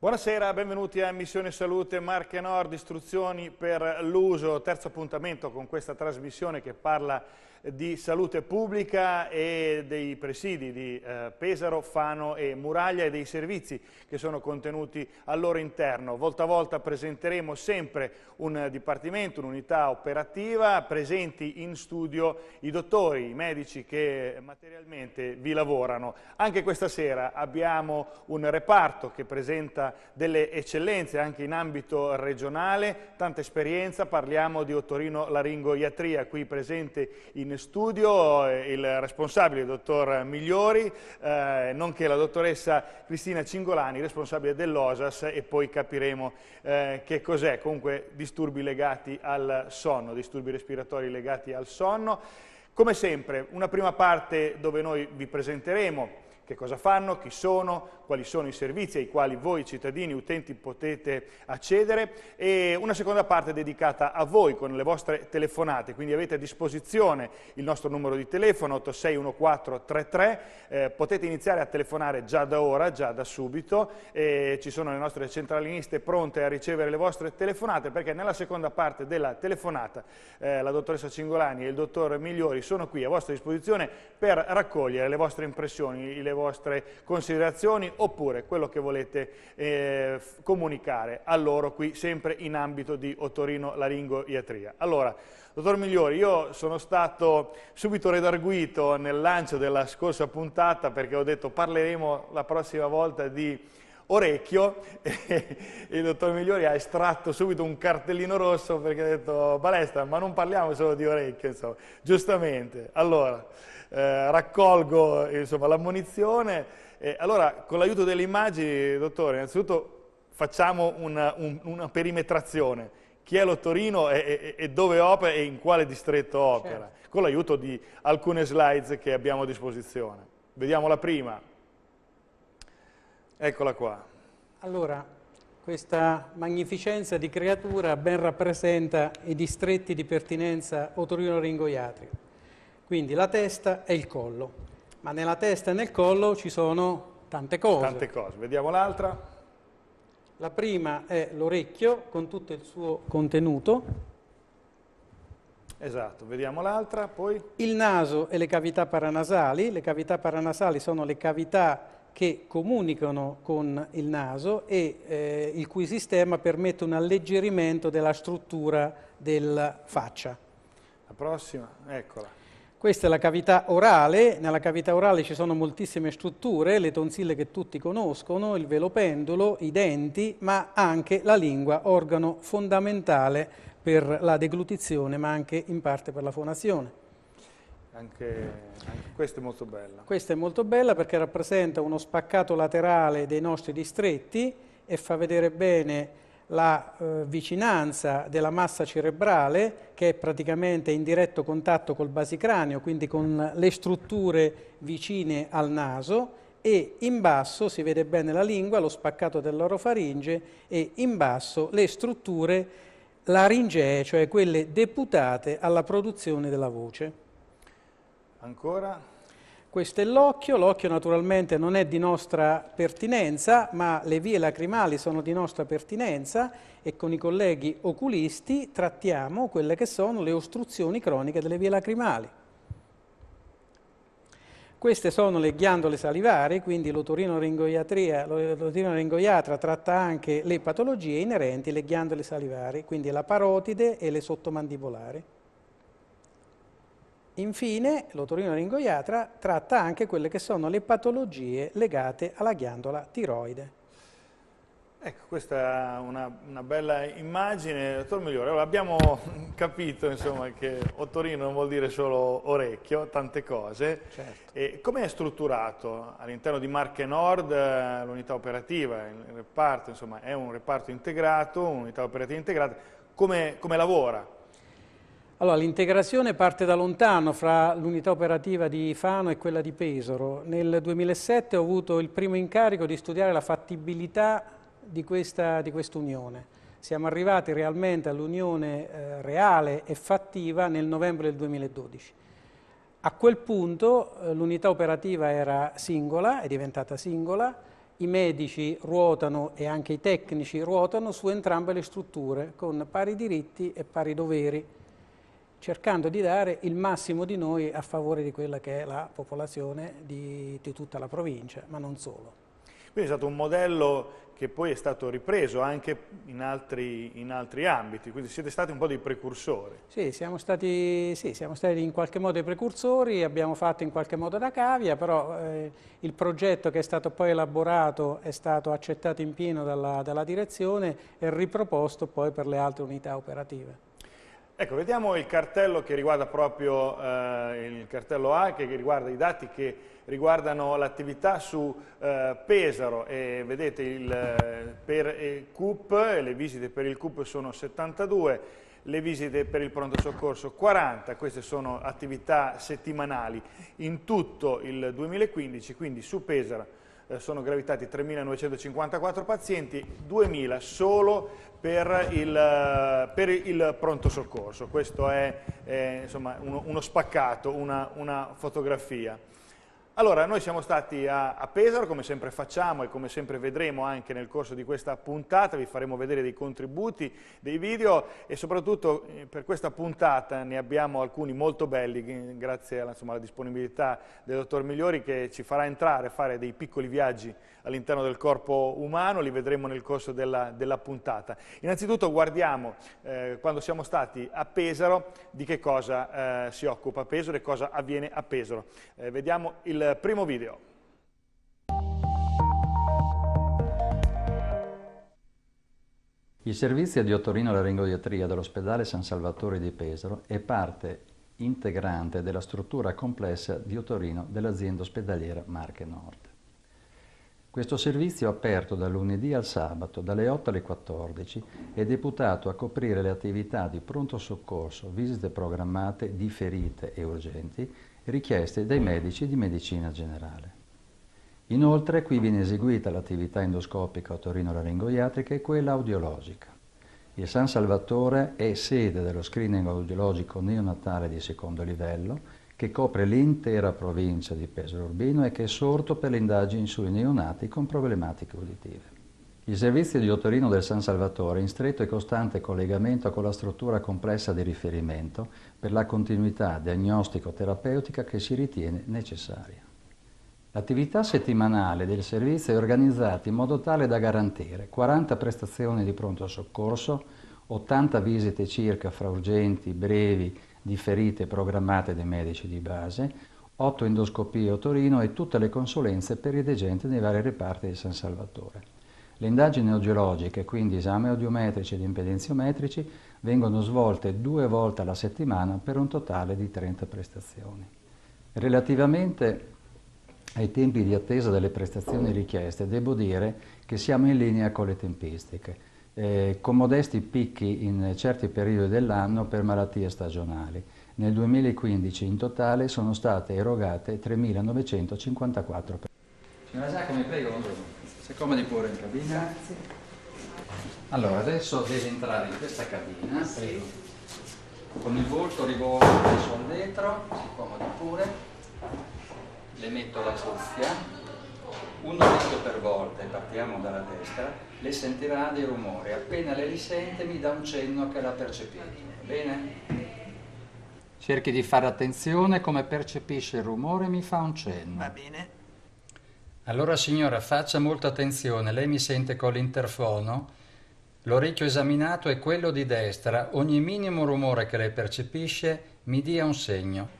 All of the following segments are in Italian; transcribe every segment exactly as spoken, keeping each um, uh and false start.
Buonasera, benvenuti a Missione Salute Marche Nord, istruzioni per l'uso, terzo appuntamento con questa trasmissione che parla di salute pubblica e dei presidi di eh, Pesaro, Fano e Muraglia e dei servizi che sono contenuti al loro interno. Volta a volta presenteremo sempre un dipartimento, un'unità operativa, presenti in studio i dottori, i medici che materialmente vi lavorano. Anche questa sera abbiamo un reparto che presenta delle eccellenze anche in ambito regionale, tanta esperienza, parliamo di otorino-laringoiatria, qui presente in studio il responsabile, il dottor Migliori, eh, nonché la dottoressa Cristina Cingolani, responsabile dell'O S A S, e poi capiremo eh, che cos'è, comunque disturbi legati al sonno, disturbi respiratori legati al sonno. Come sempre, una prima parte dove noi vi presenteremo che cosa fanno, chi sono, quali sono i servizi ai quali voi cittadini, utenti potete accedere, e una seconda parte dedicata a voi con le vostre telefonate, quindi avete a disposizione il nostro numero di telefono otto sei uno quattro tre tre, eh, potete iniziare a telefonare già da ora, già da subito, e ci sono le nostre centraliniste pronte a ricevere le vostre telefonate, perché nella seconda parte della telefonata eh, la dottoressa Cingolani e il dottor Migliori sono qui a vostra disposizione per raccogliere le vostre impressioni, le vostre considerazioni oppure quello che volete eh, comunicare a loro qui sempre in ambito di otorino-laringoiatria. Allora, dottor Migliori, io sono stato subito redarguito nel lancio della scorsa puntata perché ho detto parleremo la prossima volta di orecchio e il dottor Migliori ha estratto subito un cartellino rosso perché ha detto palestra, ma non parliamo solo di orecchio, insomma, giustamente. Allora, Eh, raccolgo l'ammonizione. Eh, allora, con l'aiuto delle immagini, dottore, innanzitutto facciamo una, un, una perimetrazione. Chi è l'Otorino e, e, e dove opera e in quale distretto opera? Certo. Con l'aiuto di alcune slides che abbiamo a disposizione. Vediamo la prima. Eccola qua. Allora, questa magnificenza di creatura ben rappresenta i distretti di pertinenza otorino-laringoiatrica. Quindi la testa e il collo, ma nella testa e nel collo ci sono tante cose. Tante cose, vediamo l'altra. La prima è l'orecchio con tutto il suo contenuto. Esatto, vediamo l'altra, poi. Il naso e le cavità paranasali. Le cavità paranasali sono le cavità che comunicano con il naso e eh, il cui sistema permette un alleggerimento della struttura della faccia. La prossima, eccola. Questa è la cavità orale. Nella cavità orale ci sono moltissime strutture, le tonsille che tutti conoscono, il velo pendulo, i denti, ma anche la lingua, organo fondamentale per la deglutizione, ma anche in parte per la fonazione. Anche, anche questa è molto bella. Questa è molto bella perché rappresenta uno spaccato laterale dei nostri distretti e fa vedere bene la eh, vicinanza della massa cerebrale, che è praticamente in diretto contatto col basicranio, quindi con le strutture vicine al naso, e in basso si vede bene la lingua, lo spaccato dell'orofaringe, e in basso le strutture laringee, cioè quelle deputate alla produzione della voce. Ancora? Questo è l'occhio. L'occhio naturalmente non è di nostra pertinenza, ma le vie lacrimali sono di nostra pertinenza e con i colleghi oculisti trattiamo quelle che sono le ostruzioni croniche delle vie lacrimali. Queste sono le ghiandole salivari, quindi l'otorino-laringoiatra tratta anche le patologie inerenti alle ghiandole salivari, quindi la parotide e le sottomandibolari. Infine, l'otorino-laringoiatra tratta anche quelle che sono le patologie legate alla ghiandola tiroide. Ecco, questa è una, una bella immagine. Dottor Migliore, allora, abbiamo capito insomma, che otorino non vuol dire solo orecchio, tante cose. Certo. E come è strutturato all'interno di Marche Nord l'unità operativa? Il reparto, insomma, è un reparto integrato, un'unità operativa integrata. Come, come lavora? Allora, l'integrazione parte da lontano fra l'unità operativa di Fano e quella di Pesaro. Nel duemilasette ho avuto il primo incarico di studiare la fattibilità di questa di quest'unione. Siamo arrivati realmente all'unione eh, reale e fattiva nel novembre del duemiladodici. A quel punto eh, l'unità operativa era singola, è diventata singola, i medici ruotano e anche i tecnici ruotano su entrambe le strutture con pari diritti e pari doveri, cercando di dare il massimo di noi a favore di quella che è la popolazione di, di tutta la provincia, ma non solo. Quindi è stato un modello che poi è stato ripreso anche in altri, in altri ambiti, quindi siete stati un po' dei precursori. Sì siamo, stati, sì, siamo stati in qualche modo i precursori, abbiamo fatto in qualche modo da cavia, però eh, il progetto che è stato poi elaborato è stato accettato in pieno dalla, dalla direzione e riproposto poi per le altre unità operative. Ecco, vediamo il cartello che riguarda proprio eh, il cartello A, che riguarda i dati che riguardano l'attività su eh, Pesaro, e vedete il, eh, per il C U P, le visite per il C U P sono settantadue, le visite per il pronto soccorso quaranta, queste sono attività settimanali in tutto il duemilaquindici, quindi su Pesaro eh, sono gravitati tremilanovecentocinquantaquattro pazienti, duemila solo per il, per il pronto soccorso. Questo è eh, insomma, uno, uno spaccato, una, una fotografia. Allora, noi siamo stati a, a Pesaro, come sempre facciamo e come sempre vedremo anche nel corso di questa puntata, vi faremo vedere dei contributi, dei video e soprattutto eh, per questa puntata ne abbiamo alcuni molto belli, grazie alla, insomma, alla disponibilità del dottor Migliori, che ci farà entrare, fare dei piccoli viaggi all'interno del corpo umano, li vedremo nel corso della, della puntata. Innanzitutto guardiamo, eh, quando siamo stati a Pesaro, di che cosa eh, si occupa Pesaro e cosa avviene a Pesaro. Eh, vediamo il primo video. Il servizio di otorinolaringodiatria dell'ospedale San Salvatore di Pesaro è parte integrante della struttura complessa di otorino dell'azienda ospedaliera Marche Nord. Questo servizio è aperto dal lunedì al sabato, dalle otto alle quattordici, è deputato a coprire le attività di pronto soccorso, visite programmate, differite e urgenti, richieste dai medici di medicina generale. Inoltre qui viene eseguita l'attività endoscopica otorinolaringoiatrica e quella audiologica. Il San Salvatore è sede dello screening audiologico neonatale di secondo livello, che copre l'intera provincia di Pesaro Urbino e che è sorto per le indagini sui neonati con problematiche uditive. Il servizio di otorino del San Salvatore è in stretto e costante collegamento con la struttura complessa di riferimento per la continuità diagnostico-terapeutica che si ritiene necessaria. L'attività settimanale del servizio è organizzata in modo tale da garantire quaranta prestazioni di pronto soccorso, ottanta visite circa fra urgenti, brevi, differite e programmate dai medici di base, otto endoscopie otorino e tutte le consulenze per i degenti nei vari reparti di San Salvatore. Le indagini audiologiche, quindi esami audiometrici ed impedenziometrici, vengono svolte due volte alla settimana per un totale di trenta prestazioni. Relativamente ai tempi di attesa delle prestazioni richieste, devo dire che siamo in linea con le tempistiche, eh, con modesti picchi in certi periodi dell'anno per malattie stagionali. Nel duemilaquindici in totale sono state erogate tremilanovecentocinquantaquattro prestazioni. Signora Giacomi, prego, si accomodi pure in cabina. Grazie. Allora, adesso deve entrare in questa cabina, prego. Con il volto rivolto verso il vetro, si accomodi pure. Le metto la cuffia, un orecchio per volta e partiamo dalla destra, le sentirà dei rumori, appena le risente mi dà un cenno che la percepisce, va bene? Cerchi di fare attenzione, come percepisce il rumore mi fa un cenno. Va bene. Allora signora, faccia molta attenzione, lei mi sente con l'interfono, l'orecchio esaminato è quello di destra, ogni minimo rumore che lei percepisce mi dia un segno.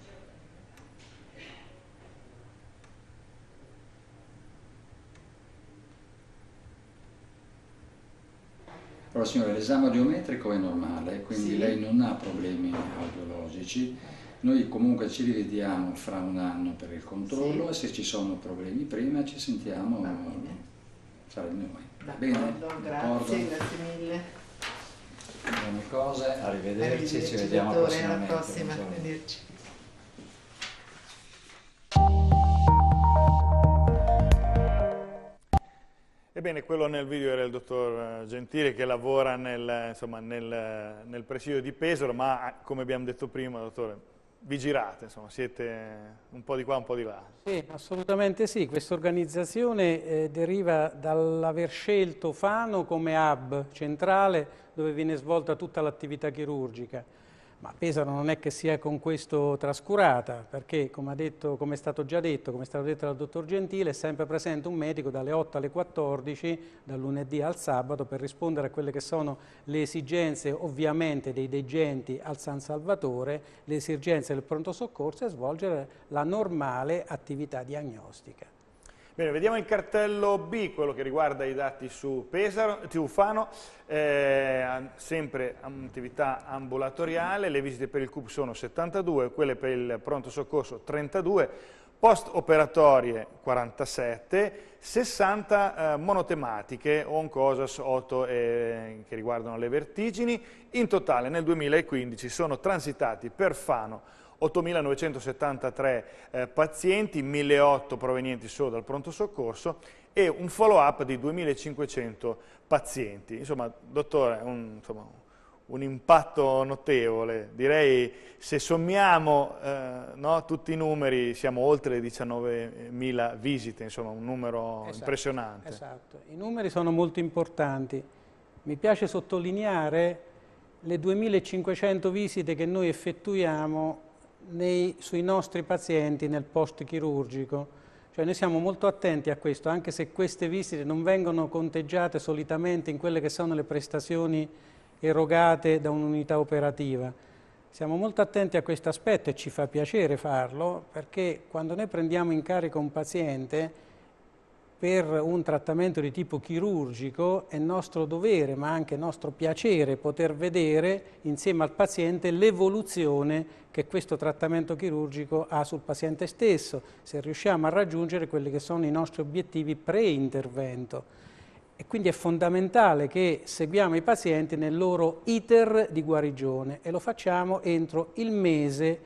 Allora signore, l'esame audiometrico è normale, quindi sì, lei non ha problemi audiologici. Noi comunque ci rivediamo fra un anno per il controllo, sì, e se ci sono problemi prima ci sentiamo fra di noi. Va bene? Grazie, grazie mille. Buone cose, arrivederci, arrivederci ci vediamo dottore, prossimamente. Alla prossima, arrivederci. Ebbene, quello nel video era il dottor Gentile che lavora nel, insomma, nel, nel presidio di Pesaro, ma come abbiamo detto prima, dottore, vi girate, insomma, siete un po' di qua, un po' di là. Sì, assolutamente sì. Questa organizzazione eh, deriva dall'aver scelto Fano come hub centrale dove viene svolta tutta l'attività chirurgica. Ma Pesaro non è che sia con questo trascurata, perché come, ha detto, come è stato già detto, come è stato detto dal dottor Gentile, è sempre presente un medico dalle otto alle quattordici, dal lunedì al sabato, per rispondere a quelle che sono le esigenze ovviamente dei degenti al San Salvatore, le esigenze del pronto soccorso e svolgere la normale attività diagnostica. Bene, vediamo il cartello B, quello che riguarda i dati su Pesaro, su Fano, eh, sempre attività ambulatoriale, le visite per il C U P sono settantadue, quelle per il pronto soccorso trentadue, post-operatorie quarantasette, sessanta eh, monotematiche, oncosas otto eh, che riguardano le vertigini. In totale nel duemilaquindici sono transitati per Fano ottomilanovecentosettantatré eh, pazienti, milleotto provenienti solo dal pronto soccorso e un follow-up di duemilacinquecento pazienti. Insomma, dottore, un, insomma, un impatto notevole. Direi, se sommiamo eh, no, tutti i numeri, siamo oltre le diciannovemila visite, insomma, un numero esatto, impressionante. Esatto, i numeri sono molto importanti. Mi piace sottolineare le duemilacinquecento visite che noi effettuiamo Nei, sui nostri pazienti nel post chirurgico, cioè noi siamo molto attenti a questo, anche se queste visite non vengono conteggiate solitamente in quelle che sono le prestazioni erogate da un'unità operativa. Siamo molto attenti a questo aspetto e ci fa piacere farlo, perché quando noi prendiamo in carico un paziente per un trattamento di tipo chirurgico è nostro dovere, ma anche nostro piacere, poter vedere insieme al paziente l'evoluzione che questo trattamento chirurgico ha sul paziente stesso, se riusciamo a raggiungere quelli che sono i nostri obiettivi pre-intervento. E quindi è fondamentale che seguiamo i pazienti nel loro iter di guarigione e lo facciamo entro il mese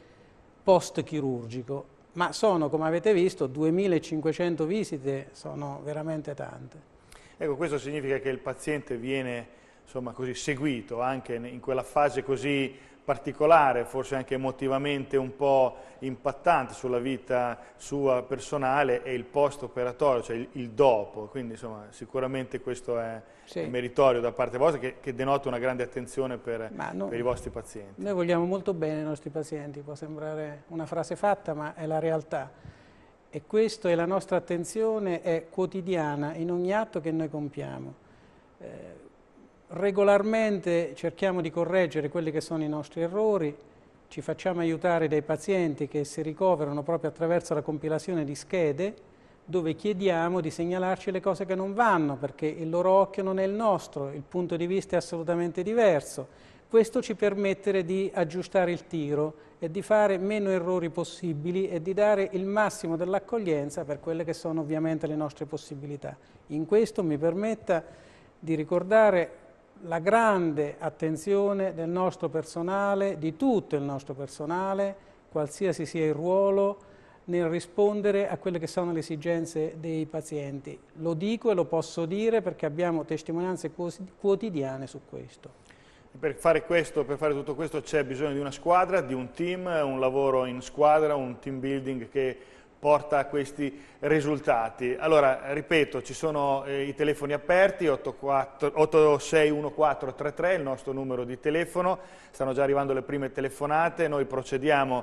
post-chirurgico. Ma sono, come avete visto, duemilacinquecento visite, sono veramente tante. Ecco, questo significa che il paziente viene, insomma, così seguito anche in quella fase così particolare, forse anche emotivamente un po' impattante sulla vita sua personale, e il post-operatorio, cioè il, il dopo. Quindi, insomma, sicuramente questo è, sì, meritorio da parte vostra, che, che denota una grande attenzione per, no, per i vostri pazienti. Noi vogliamo molto bene i nostri pazienti, può sembrare una frase fatta, ma è la realtà. E questa è la nostra attenzione, è quotidiana in ogni atto che noi compiamo. Eh, Regolarmente cerchiamo di correggere quelli che sono i nostri errori, ci facciamo aiutare dai pazienti che si ricoverano proprio attraverso la compilazione di schede, dove chiediamo di segnalarci le cose che non vanno, perché il loro occhio non è il nostro, il punto di vista è assolutamente diverso. Questo ci permette di aggiustare il tiro e di fare meno errori possibili e di dare il massimo dell'accoglienza per quelle che sono ovviamente le nostre possibilità. In questo mi permetta di ricordare la grande attenzione del nostro personale, di tutto il nostro personale, qualsiasi sia il ruolo, nel rispondere a quelle che sono le esigenze dei pazienti. Lo dico e lo posso dire perché abbiamo testimonianze quotidiane su questo. Per fare questo, per fare tutto questo c'è bisogno di una squadra, di un team, un lavoro in squadra, un team building che porta a questi risultati. Allora, ripeto, ci sono eh, i telefoni aperti, otto sei uno quattro tre tre, il nostro numero di telefono, stanno già arrivando le prime telefonate, noi procediamo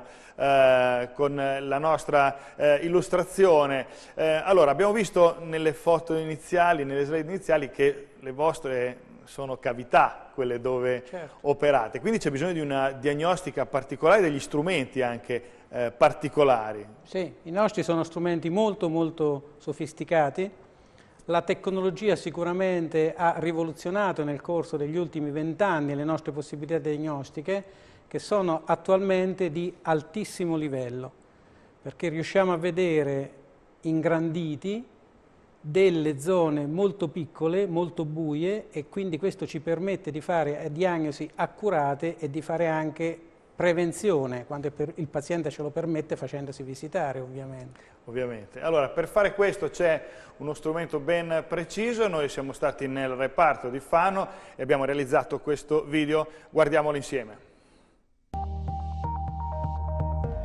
eh, con la nostra eh, illustrazione. Eh, allora, abbiamo visto nelle foto iniziali, nelle slide iniziali, che le vostre sono cavità, quelle dove certo. operate, quindi c'è bisogno di una diagnostica particolare, degli strumenti anche eh, particolari. Sì, i nostri sono strumenti molto molto sofisticati, la tecnologia sicuramente ha rivoluzionato nel corso degli ultimi vent'anni le nostre possibilità diagnostiche, che sono attualmente di altissimo livello, perché riusciamo a vedere ingranditi delle zone molto piccole, molto buie, e quindi questo ci permette di fare diagnosi accurate e di fare anche prevenzione, quando il paziente ce lo permette, facendosi visitare ovviamente. Ovviamente. Allora, per fare questo c'è uno strumento ben preciso, noi siamo stati nel reparto di Fano e abbiamo realizzato questo video, guardiamolo insieme.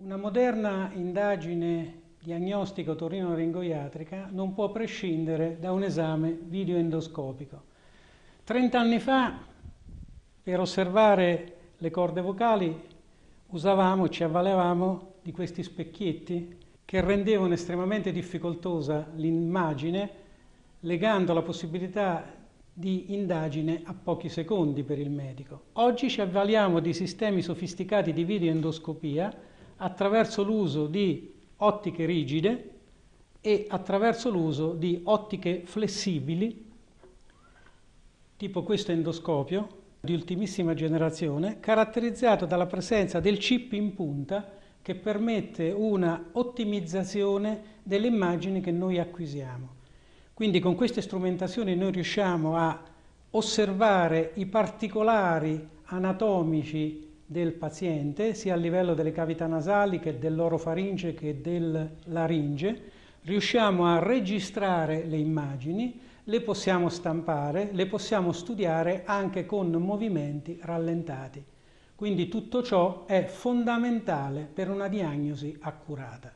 Una moderna indagine diagnostica otorinolaringoiatrica non può prescindere da un esame videoendoscopico. Trent'anni fa, per osservare le corde vocali, usavamo, ci avvalevamo di questi specchietti che rendevano estremamente difficoltosa l'immagine, legando la possibilità di indagine a pochi secondi per il medico. Oggi ci avvaliamo di sistemi sofisticati di videoendoscopia attraverso l'uso di ottiche rigide e attraverso l'uso di ottiche flessibili, tipo questo endoscopio di ultimissima generazione, caratterizzato dalla presenza del chip in punta che permette una ottimizzazione delle immagini che noi acquisiamo. Quindi con queste strumentazioni noi riusciamo a osservare i particolari anatomici del paziente, sia a livello delle cavità nasali che dell'orofaringe che del laringe. Riusciamo a registrare le immagini, le possiamo stampare, le possiamo studiare anche con movimenti rallentati. Quindi tutto ciò è fondamentale per una diagnosi accurata.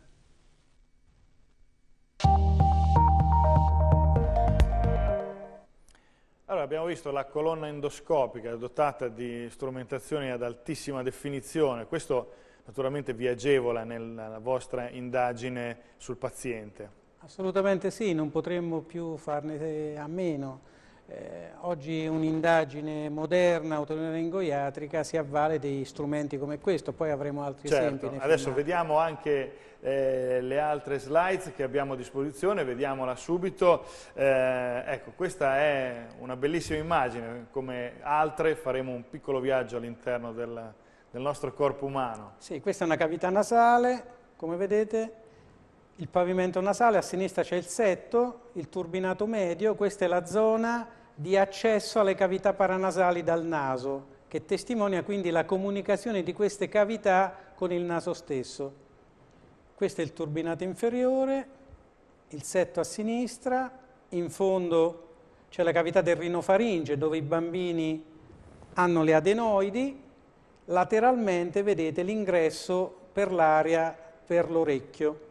Allora, abbiamo visto la colonna endoscopica dotata di strumentazioni ad altissima definizione. Questo naturalmente vi agevola nella vostra indagine sul paziente. Assolutamente sì, non potremmo più farne a meno. Eh, oggi un'indagine moderna otorinolaringoiatrica si avvale di strumenti come questo, poi avremo altri certo, esempi. Nei adesso filmati. vediamo anche eh, le altre slides che abbiamo a disposizione, vediamola subito. Eh, ecco, questa è una bellissima immagine, come altre faremo un piccolo viaggio all'interno del, del nostro corpo umano. Sì, questa è una cavità nasale, come vedete. Il pavimento nasale, a sinistra c'è il setto, il turbinato medio, questa è la zona di accesso alle cavità paranasali dal naso, che testimonia quindi la comunicazione di queste cavità con il naso stesso. Questo è il turbinato inferiore, il setto a sinistra, in fondo c'è la cavità del rinofaringe dove i bambini hanno le adenoidi, lateralmente vedete l'ingresso per l'aria per l'orecchio.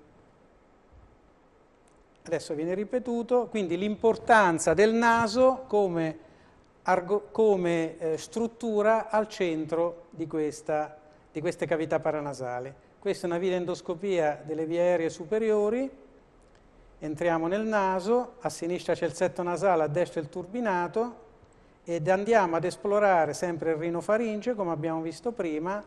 Adesso viene ripetuto, quindi l'importanza del naso come, come eh, struttura al centro di, questa, di queste cavità paranasali. Questa è una videoendoscopia delle vie aeree superiori. Entriamo nel naso, a sinistra c'è il setto nasale, a destra il turbinato, ed andiamo ad esplorare sempre il rinofaringe, come abbiamo visto prima.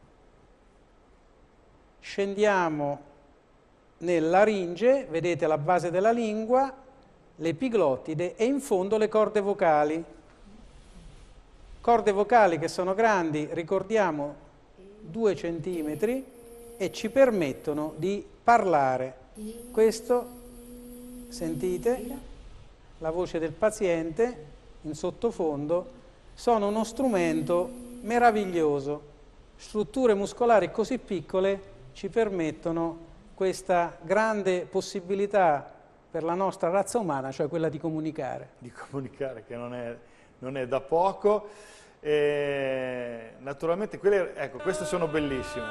Scendiamo nel laringe, vedete la base della lingua, l'epiglottide e in fondo le corde vocali. Corde vocali che sono grandi, ricordiamo, due centimetri e ci permettono di parlare. Questo, sentite, la voce del paziente in sottofondo, sono uno strumento meraviglioso. Strutture muscolari così piccole ci permettono questa grande possibilità per la nostra razza umana, cioè quella di comunicare. Di comunicare, che non è, non è da poco. E naturalmente, quelle, ecco, queste sono bellissime.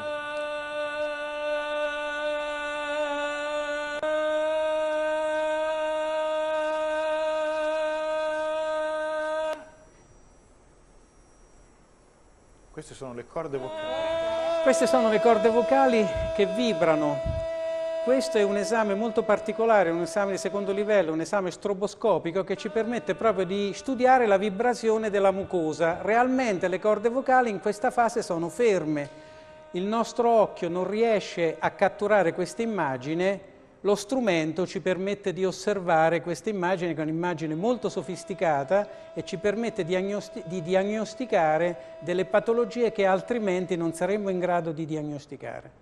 Queste sono le corde vocali. Queste sono le corde vocali che vibrano. Questo è un esame molto particolare, un esame di secondo livello, un esame stroboscopico che ci permette proprio di studiare la vibrazione della mucosa. Realmente le corde vocali in questa fase sono ferme. Il nostro occhio non riesce a catturare questa immagine, lo strumento ci permette di osservare questa immagine, che è un'immagine molto sofisticata e ci permette diagnosti- di diagnosticare delle patologie che altrimenti non saremmo in grado di diagnosticare.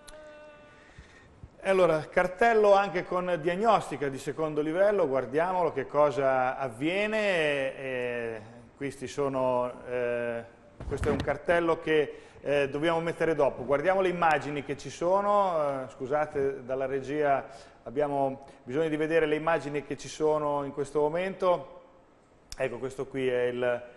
Allora, cartello anche con diagnostica di secondo livello, guardiamolo che cosa avviene. E questi sono, eh, questo è un cartello che eh, dobbiamo mettere dopo. Guardiamo le immagini che ci sono, eh, scusate, dalla regia abbiamo bisogno di vedere le immagini che ci sono in questo momento. Ecco, questo qui è il,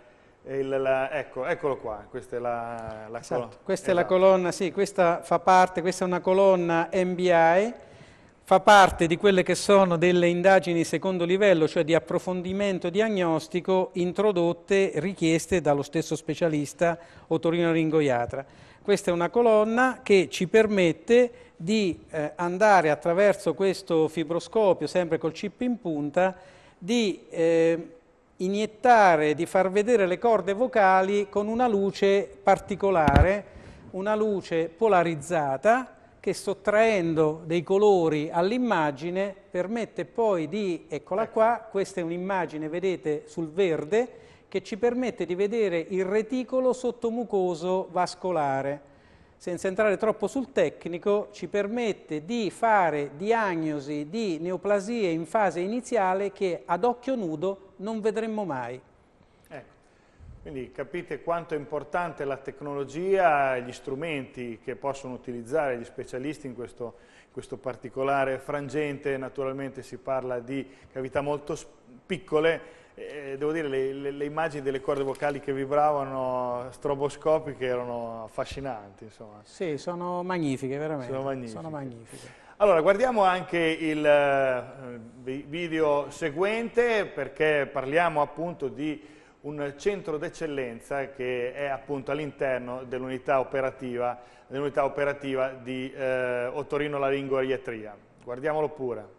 il, la, ecco, eccolo qua, questa è la, la esatto. colonna. Questa esatto. è la colonna, sì, questa fa parte, questa è una colonna M B I, fa parte di quelle che sono delle indagini di secondo livello, cioè di approfondimento diagnostico introdotte, richieste dallo stesso specialista otorinolaringoiatra. Questa è una colonna che ci permette di eh, andare attraverso questo fibroscopio, sempre col chip in punta, di eh, iniettare, di far vedere le corde vocali con una luce particolare, una luce polarizzata, che sottraendo dei colori all'immagine permette poi di, eccola qua, questa è un'immagine, vedete, sul verde, che ci permette di vedere il reticolo sottomucoso vascolare. Senza entrare troppo sul tecnico, ci permette di fare diagnosi di neoplasie in fase iniziale che ad occhio nudo non vedremmo mai. Ecco. Quindi capite quanto è importante la tecnologia e gli strumenti che possono utilizzare gli specialisti in questo, in questo particolare frangente. Naturalmente si parla di cavità molto piccole. Eh, devo dire, le, le, le immagini delle corde vocali che vibravano stroboscopiche erano affascinanti, insomma. Sì, sono magnifiche, veramente. Sono magnifiche. Sono magnifiche. Allora, guardiamo anche il eh, video seguente, perché parliamo appunto di un centro d'eccellenza che è appunto all'interno dell'unità operativa, dell'unità operativa di eh, otorinolaringoiatria. Guardiamolo pure.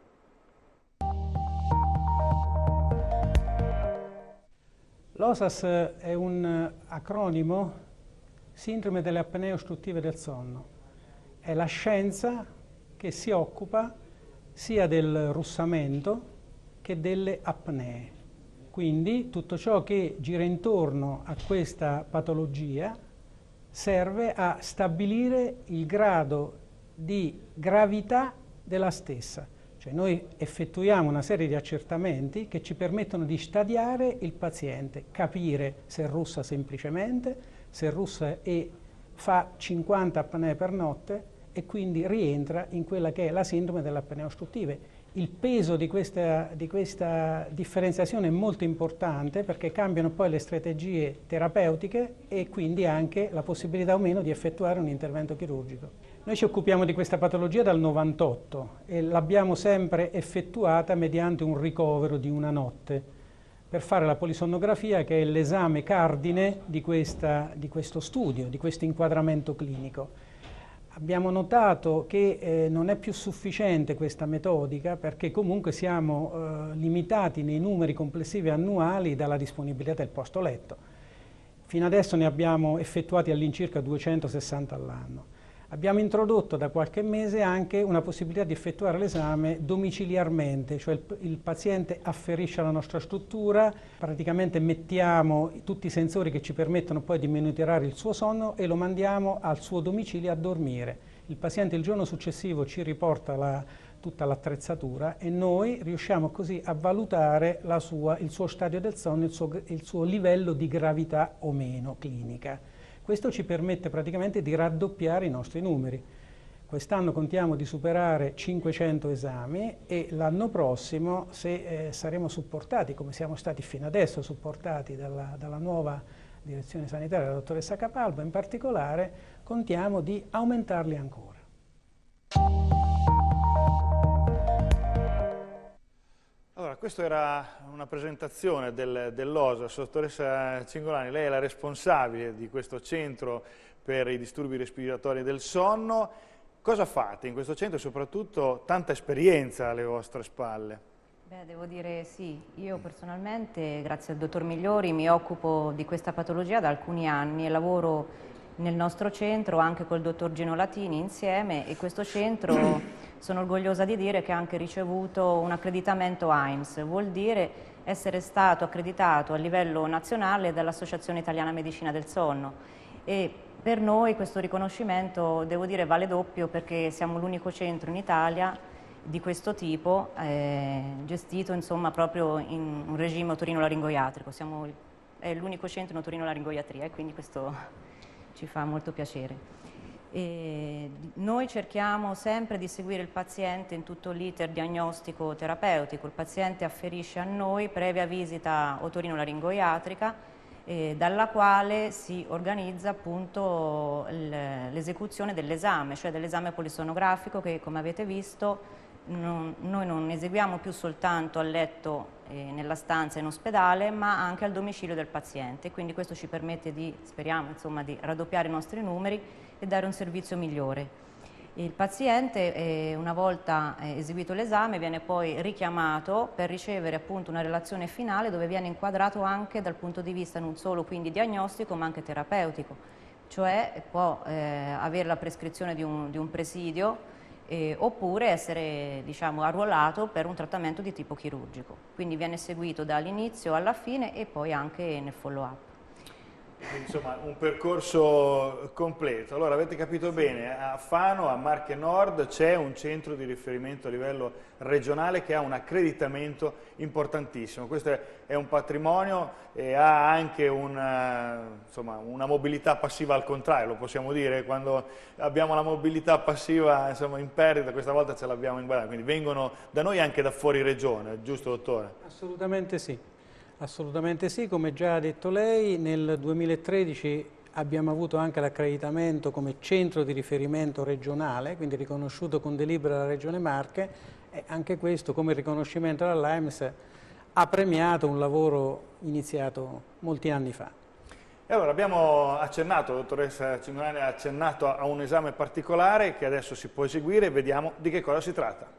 L'O S A S è un acronimo, sindrome delle apnee ostruttive del sonno. È la scienza che si occupa sia del russamento che delle apnee. Quindi tutto ciò che gira intorno a questa patologia serve a stabilire il grado di gravità della stessa. Cioè noi effettuiamo una serie di accertamenti che ci permettono di stadiare il paziente, capire se russa semplicemente, se russa e fa cinquanta apnee per notte e quindi rientra in quella che è la sindrome delle apnee ostruttive. Il peso di questa, di questa differenziazione è molto importante perché cambiano poi le strategie terapeutiche e quindi anche la possibilità o meno di effettuare un intervento chirurgico. Noi ci occupiamo di questa patologia dal novantotto e l'abbiamo sempre effettuata mediante un ricovero di una notte per fare la polisonnografia, che è l'esame cardine di, questa, di questo studio, di questo inquadramento clinico. Abbiamo notato che eh, non è più sufficiente questa metodica perché comunque siamo eh, limitati nei numeri complessivi annuali dalla disponibilità del posto letto. Fino adesso ne abbiamo effettuati all'incirca duecentosessanta all'anno. Abbiamo introdotto da qualche mese anche una possibilità di effettuare l'esame domiciliarmente, cioè il, il paziente afferisce alla nostra struttura, praticamente mettiamo tutti i sensori che ci permettono poi di monitorare il suo sonno e lo mandiamo al suo domicilio a dormire. Il paziente il giorno successivo ci riporta la, tutta l'attrezzatura e noi riusciamo così a valutare la sua, il suo stadio del sonno, il suo, il suo livello di gravità o meno clinica. Questo ci permette praticamente di raddoppiare i nostri numeri. Quest'anno contiamo di superare cinquecento esami e l'anno prossimo, se eh, saremo supportati, come siamo stati fino adesso supportati dalla, dalla nuova direzione sanitaria, della dottoressa Capalbo in particolare, contiamo di aumentarli ancora. Allora, questa era una presentazione del, dell'O S A S. Dottoressa Cingolani, lei è la responsabile di questo centro per i disturbi respiratori del sonno. Cosa fate in questo centro e soprattutto tanta esperienza alle vostre spalle? Beh, devo dire sì, io personalmente, grazie al dottor Migliori, mi occupo di questa patologia da alcuni anni e lavoro nel nostro centro anche col dottor Gino Latini insieme, e questo centro sono orgogliosa di dire che ha anche ricevuto un accreditamento A I M S, vuol dire essere stato accreditato a livello nazionale dall'Associazione Italiana Medicina del Sonno, e per noi questo riconoscimento, devo dire, vale doppio perché siamo l'unico centro in Italia di questo tipo, eh, gestito insomma proprio in un regime otorinolaringoiatrico. Siamo è l'unico centro in otorinolaringoiatria e quindi questo ci fa molto piacere. E noi cerchiamo sempre di seguire il paziente in tutto l'iter diagnostico terapeutico. Il paziente afferisce a noi previa visita otorinolaringoiatrica eh, dalla quale si organizza appunto l'esecuzione dell'esame, cioè dell'esame polisonografico che, come avete visto, non, noi non eseguiamo più soltanto a letto eh, nella stanza in ospedale, ma anche al domicilio del paziente. Quindi questo ci permette di, speriamo insomma, di raddoppiare i nostri numeri e dare un servizio migliore. Il paziente, eh, una volta eh, eseguito l'esame, viene poi richiamato per ricevere appunto una relazione finale dove viene inquadrato anche dal punto di vista non solo quindi diagnostico ma anche terapeutico, cioè può eh, avere la prescrizione di un, di un presidio eh, oppure essere, diciamo, arruolato per un trattamento di tipo chirurgico. Quindi viene seguito dall'inizio alla fine e poi anche nel follow-up. Insomma, un percorso completo. Allora, avete capito bene, a Fano, a Marche Nord, c'è un centro di riferimento a livello regionale che ha un accreditamento importantissimo. Questo è, è un patrimonio e ha anche una, insomma, una mobilità passiva al contrario, lo possiamo dire. Quando abbiamo la mobilità passiva, insomma, in perdita, questa volta ce l'abbiamo in guadagno. Quindi vengono da noi anche da fuori regione, giusto dottore? Assolutamente sì. Assolutamente sì, come già ha detto lei, nel duemilatredici abbiamo avuto anche l'accreditamento come centro di riferimento regionale, quindi riconosciuto con delibera dalla Regione Marche, e anche questo come riconoscimento dall'A I M S ha premiato un lavoro iniziato molti anni fa. E allora abbiamo accennato, la dottoressa Cingolani ha accennato a un esame particolare che adesso si può eseguire e vediamo di che cosa si tratta.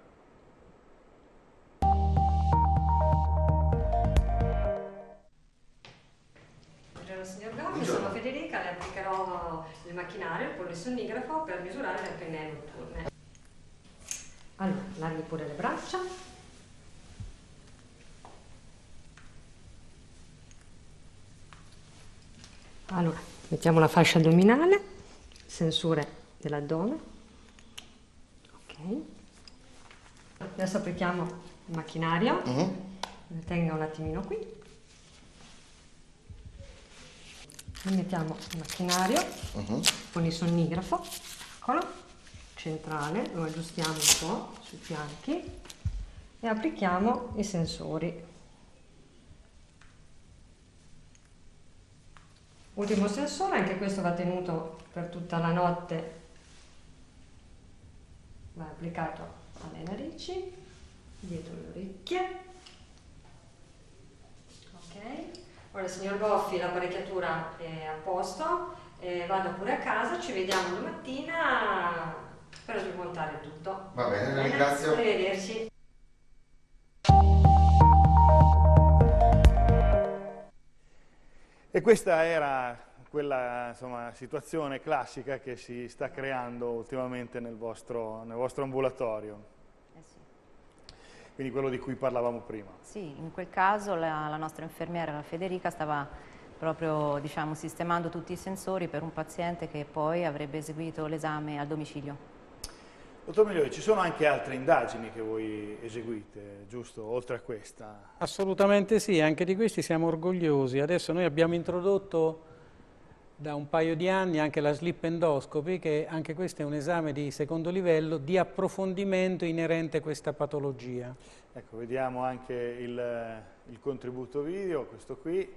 Signor Gommi, sono Federica, le applicherò il macchinario, il polisonografo per misurare le apnee notturne. Allora, larghi pure le braccia. Allora, mettiamo la fascia addominale, sensore dell'addome. Ok. Adesso applichiamo il macchinario, uh-huh. Tenga un attimino qui. Mettiamo il macchinario uh-huh. con il sonnografo, eccolo, centrale, lo aggiustiamo un po' sui fianchi e applichiamo i sensori. Ultimo sensore, anche questo va tenuto per tutta la notte, va applicato alle narici, dietro le orecchie. Ok. Ora, signor Goffi, l'apparecchiatura è a posto, eh, vado pure a casa, ci vediamo domattina per smontare tutto. Va bene, la ringrazio. Arrivederci. E questa era quella, insomma, situazione classica che si sta creando ultimamente nel vostro, nel vostro ambulatorio. Quindi quello di cui parlavamo prima. Sì, in quel caso la, la nostra infermiera, la Federica, stava proprio, diciamo, sistemando tutti i sensori per un paziente che poi avrebbe eseguito l'esame al domicilio. Dottor Migliori, ci sono anche altre indagini che voi eseguite, giusto, oltre a questa? Assolutamente sì, anche di questi siamo orgogliosi. Adesso noi abbiamo introdotto da un paio di anni anche la sleep endoscopy, che anche questo è un esame di secondo livello di approfondimento inerente a questa patologia. Ecco, vediamo anche il, il contributo video, questo qui.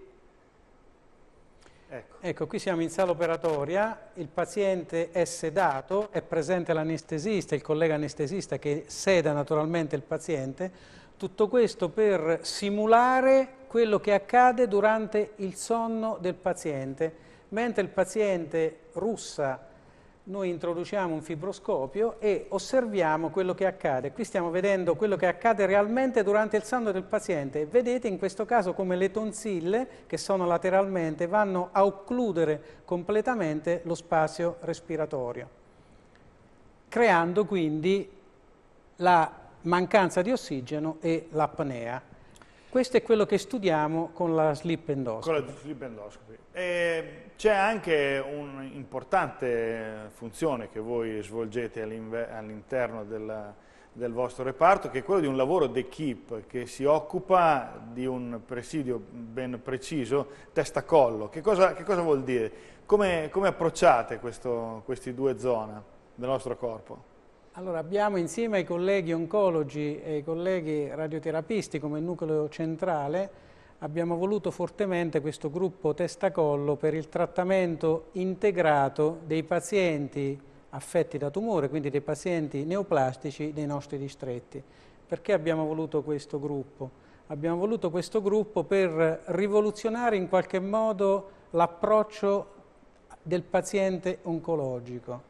Ecco. Ecco, qui siamo in sala operatoria, il paziente è sedato, è presente l'anestesista, il collega anestesista che seda naturalmente il paziente, tutto questo per simulare quello che accade durante il sonno del paziente. Mentre il paziente russa, noi introduciamo un fibroscopio e osserviamo quello che accade. Qui stiamo vedendo quello che accade realmente durante il sonno del paziente. Vedete in questo caso come le tonsille, che sono lateralmente, vanno a occludere completamente lo spazio respiratorio, creando quindi la mancanza di ossigeno e l'apnea. Questo è quello che studiamo con la sleep endoscopy. Con la sleep endoscopy. C'è anche un'importante funzione che voi svolgete all'interno del, del vostro reparto, che è quello di un lavoro d'equipe che si occupa di un presidio ben preciso, testa-collo. Che cosa, che cosa vuol dire? Come, come approcciate questo, queste due zone del nostro corpo? Allora, abbiamo insieme ai colleghi oncologi e ai colleghi radioterapisti come nucleo centrale, abbiamo voluto fortemente questo gruppo testa-collo per il trattamento integrato dei pazienti affetti da tumore, quindi dei pazienti neoplastici dei nostri distretti. Perché abbiamo voluto questo gruppo? Abbiamo voluto questo gruppo per rivoluzionare in qualche modo l'approccio del paziente oncologico.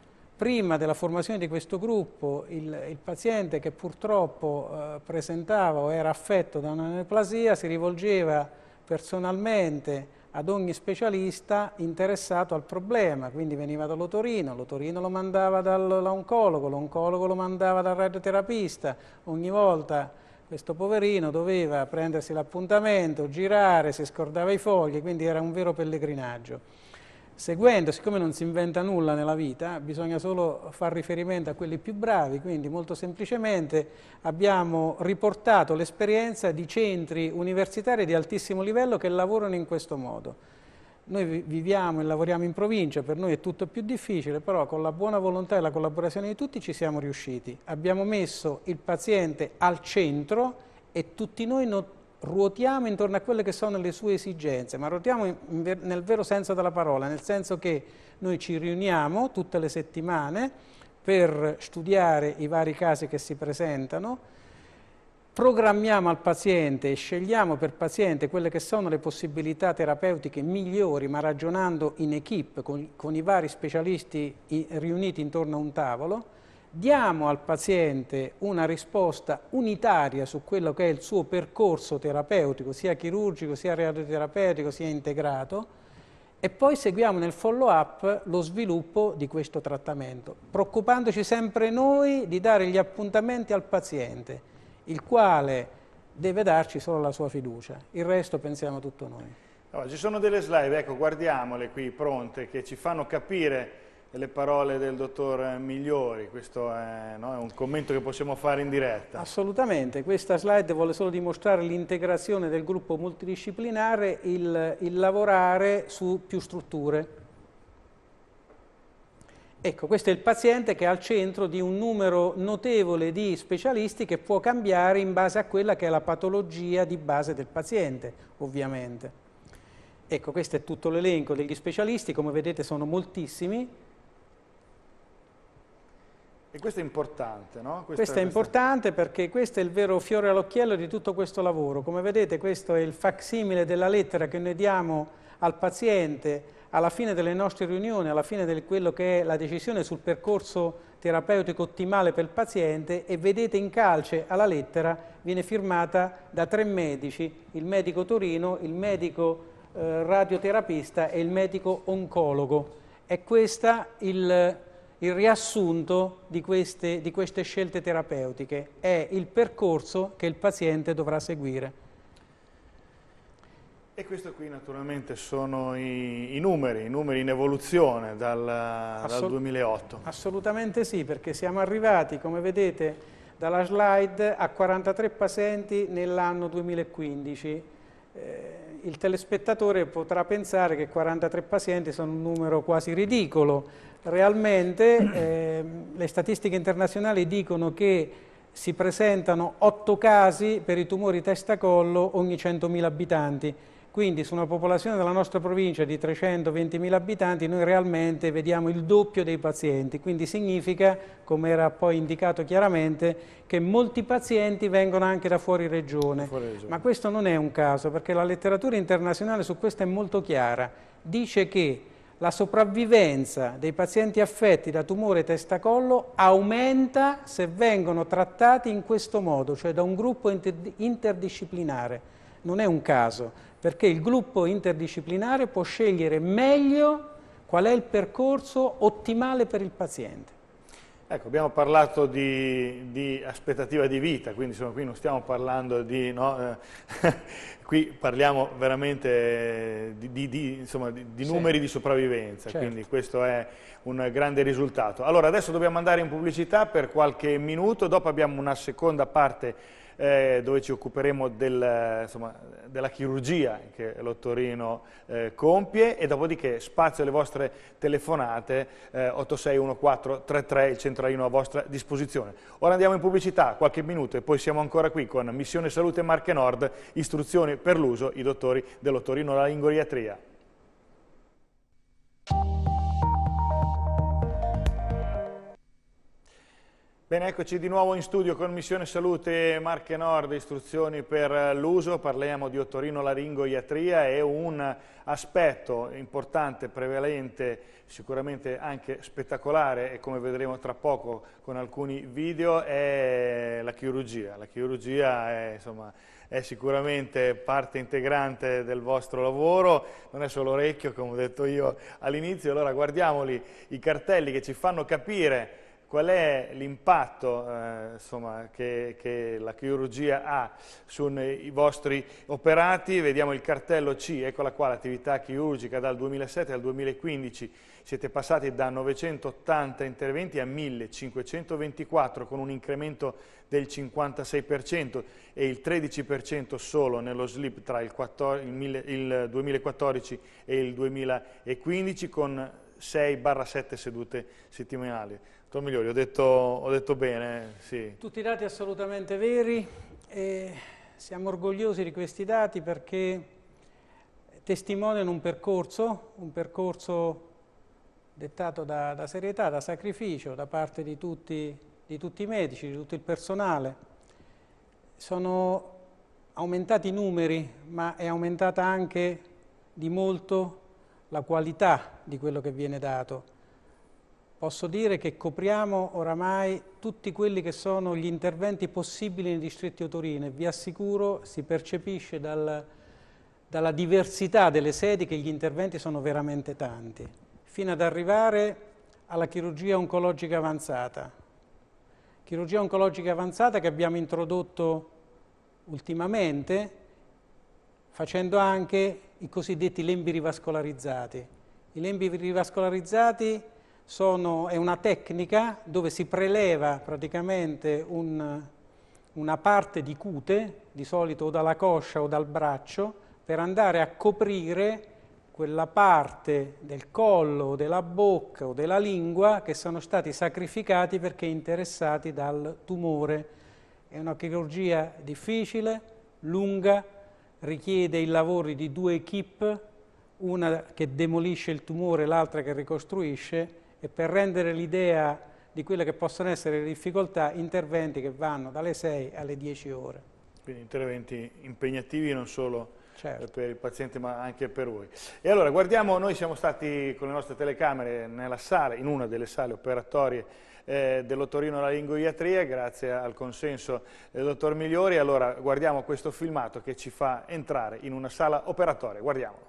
Prima della formazione di questo gruppo, il, il paziente che purtroppo eh, presentava o era affetto da una neoplasia si rivolgeva personalmente ad ogni specialista interessato al problema, quindi veniva dall'otorino, l'otorino lo mandava dall'oncologo, l'oncologo lo mandava dal radioterapista, ogni volta questo poverino doveva prendersi l'appuntamento, girare, si scordava i fogli, quindi era un vero pellegrinaggio. Seguendo, siccome non si inventa nulla nella vita, bisogna solo far riferimento a quelli più bravi, quindi molto semplicemente abbiamo riportato l'esperienza di centri universitari di altissimo livello che lavorano in questo modo. Noi viviamo e lavoriamo in provincia, per noi è tutto più difficile, però con la buona volontà e la collaborazione di tutti ci siamo riusciti. Abbiamo messo il paziente al centro e tutti noi non ruotiamo intorno a quelle che sono le sue esigenze, ma ruotiamo in, in ver, nel vero senso della parola, nel senso che noi ci riuniamo tutte le settimane per studiare i vari casi che si presentano, programmiamo al paziente e scegliamo per paziente quelle che sono le possibilità terapeutiche migliori, ma ragionando in equipe con, con i vari specialisti i, riuniti intorno a un tavolo. Diamo al paziente una risposta unitaria su quello che è il suo percorso terapeutico, sia chirurgico, sia radioterapeutico, sia integrato, e poi seguiamo nel follow-up lo sviluppo di questo trattamento, preoccupandoci sempre noi di dare gli appuntamenti al paziente, il quale deve darci solo la sua fiducia, il resto pensiamo tutto noi. Allora, ci sono delle slide, ecco, guardiamole qui pronte, che ci fanno capire le parole del dottor Migliori. Questo è, no, è un commento che possiamo fare in diretta. Assolutamente, questa slide vuole solo dimostrare l'integrazione del gruppo multidisciplinare, il, il lavorare su più strutture. Ecco, questo è il paziente che è al centro di un numero notevole di specialisti che può cambiare in base a quella che è la patologia di base del paziente, ovviamente. Ecco, questo è tutto l'elenco degli specialisti, come vedete sono moltissimi. E questo è importante, no? Questa, questo è importante perché questo è il vero fiore all'occhiello di tutto questo lavoro. Come vedete questo è il facsimile della lettera che noi diamo al paziente alla fine delle nostre riunioni, alla fine di quello che è la decisione sul percorso terapeutico ottimale per il paziente, e vedete in calce alla lettera viene firmata da tre medici, il medico otorino, il medico eh, radioterapista e il medico oncologo. È questo il... Il riassunto di queste, di queste scelte terapeutiche è il percorso che il paziente dovrà seguire. E questo qui naturalmente sono i, i numeri, i numeri in evoluzione dal, Assol- dal duemilaotto. Assolutamente sì, perché siamo arrivati, come vedete dalla slide, a quarantatré pazienti nell'anno duemilaquindici. Eh, il telespettatore potrà pensare che quarantatré pazienti sono un numero quasi ridicolo. Realmente eh, le statistiche internazionali dicono che si presentano otto casi per i tumori testa-collo ogni centomila abitanti, quindi su una popolazione della nostra provincia di trecentoventimila abitanti noi realmente vediamo il doppio dei pazienti, quindi significa, come era poi indicato chiaramente, che molti pazienti vengono anche da fuori regione. fuori regione. Ma questo non è un caso, perché la letteratura internazionale su questo è molto chiara, dice che la sopravvivenza dei pazienti affetti da tumore testa-collo aumenta se vengono trattati in questo modo, cioè da un gruppo inter interdisciplinare. Non è un caso, perché il gruppo interdisciplinare può scegliere meglio qual è il percorso ottimale per il paziente. Ecco, abbiamo parlato di, di aspettativa di vita, quindi insomma, qui non stiamo parlando di... No, eh, qui parliamo veramente di, di, di, insomma, di, di numeri sì. di sopravvivenza, certo. Quindi questo è un grande risultato. Allora adesso dobbiamo andare in pubblicità per qualche minuto, dopo abbiamo una seconda parte eh, dove ci occuperemo del, insomma, della chirurgia che l'Ottorino eh, compie, e dopodiché spazio alle vostre telefonate, eh, otto sei uno quattro tre tre, il centralino a vostra disposizione. Ora andiamo in pubblicità, qualche minuto, e poi siamo ancora qui con Missione Salute Marche Nord, istruzioni per l'uso, i dottori dell'Otorinolaringoloiatria. Bene, eccoci di nuovo in studio con Missione Salute Marche Nord, istruzioni per l'uso. Parliamo di otorinolaringoiatria, è un aspetto importante, prevalente, sicuramente anche spettacolare, e come vedremo tra poco con alcuni video, è la chirurgia. La chirurgia è, insomma, è sicuramente parte integrante del vostro lavoro, non è solo orecchio, come ho detto io all'inizio. Allora guardiamoli, i cartelli che ci fanno capire qual è l'impatto eh, insomma, che, che la chirurgia ha sui vostri operati. Vediamo il cartello C, eccola qua, l'attività chirurgica dal duemilasette al duemilaquindici. Siete passati da novecentottanta interventi a millecinquecentoventiquattro, con un incremento del cinquantasei per cento e il tredici per cento solo nello slip tra il, quattordici, il duemilaquattordici e il duemilaquindici, con sei sette sedute settimanali. Dottor Migliori, ho detto, ho detto bene? Sì. Tutti i dati assolutamente veri, e siamo orgogliosi di questi dati perché testimoniano un percorso, un percorso dettato da, da serietà, da sacrificio da parte di tutti, di tutti i medici, di tutto il personale. Sono aumentati i numeri, ma è aumentata anche di molto la qualità di quello che viene dato. Posso dire che copriamo oramai tutti quelli che sono gli interventi possibili nei distretti otorini, e vi assicuro, si percepisce dal, dalla diversità delle sedi che gli interventi sono veramente tanti, fino ad arrivare alla chirurgia oncologica avanzata. Chirurgia oncologica avanzata che abbiamo introdotto ultimamente, facendo anche i cosiddetti lembi rivascolarizzati. I lembi rivascolarizzati sono, è una tecnica dove si preleva praticamente un, una parte di cute, di solito o dalla coscia o dal braccio, per andare a coprire quella parte del collo o della bocca o della lingua che sono stati sacrificati perché interessati dal tumore. È una chirurgia difficile, lunga, richiede il lavoro di due equip, una che demolisce il tumore e l'altra che ricostruisce, e per rendere l'idea di quelle che possono essere le difficoltà, interventi che vanno dalle sei alle dieci ore. Quindi interventi impegnativi non solo certo. per il paziente ma anche per voi. E allora guardiamo, noi siamo stati con le nostre telecamere nella sala, in una delle sale operatorie eh, dell'Otorinolaringoiatria, grazie al consenso del dottor Migliori. Allora guardiamo questo filmato che ci fa entrare in una sala operatoria, guardiamolo.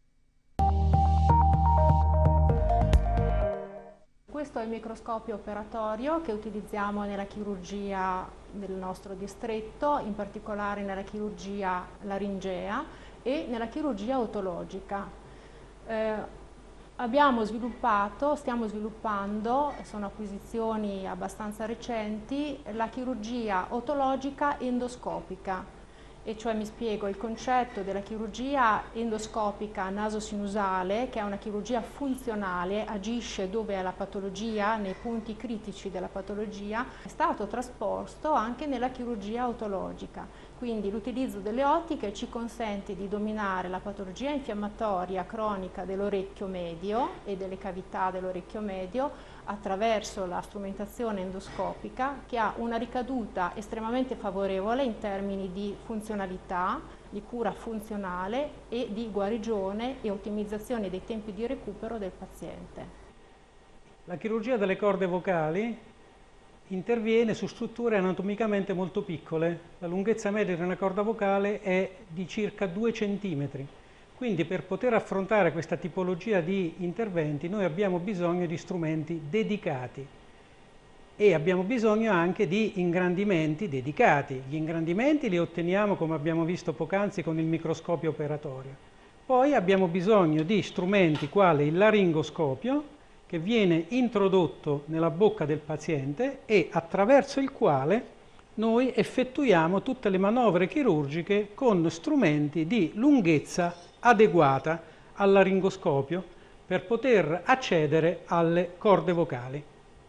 Questo è il microscopio operatorio che utilizziamo nella chirurgia del nostro distretto, in particolare nella chirurgia laringea e nella chirurgia otologica. Eh, abbiamo sviluppato, stiamo sviluppando, sono acquisizioni abbastanza recenti, la chirurgia otologica endoscopica. E cioè, mi spiego, il concetto della chirurgia endoscopica nasosinusale, che è una chirurgia funzionale, agisce dove è la patologia, nei punti critici della patologia, è stato trasposto anche nella chirurgia otologica. Quindi l'utilizzo delle ottiche ci consente di dominare la patologia infiammatoria cronica dell'orecchio medio e delle cavità dell'orecchio medio attraverso la strumentazione endoscopica, che ha una ricaduta estremamente favorevole in termini di funzionalità, di cura funzionale e di guarigione e ottimizzazione dei tempi di recupero del paziente. La chirurgia delle corde vocali interviene su strutture anatomicamente molto piccole. La lunghezza media di una corda vocale è di circa due centimetri. Quindi per poter affrontare questa tipologia di interventi noi abbiamo bisogno di strumenti dedicati e abbiamo bisogno anche di ingrandimenti dedicati. Gli ingrandimenti li otteniamo, come abbiamo visto poc'anzi, con il microscopio operatorio. Poi abbiamo bisogno di strumenti quali il laringoscopio, che viene introdotto nella bocca del paziente e attraverso il quale noi effettuiamo tutte le manovre chirurgiche con strumenti di lunghezza adeguata al laringoscopio per poter accedere alle corde vocali.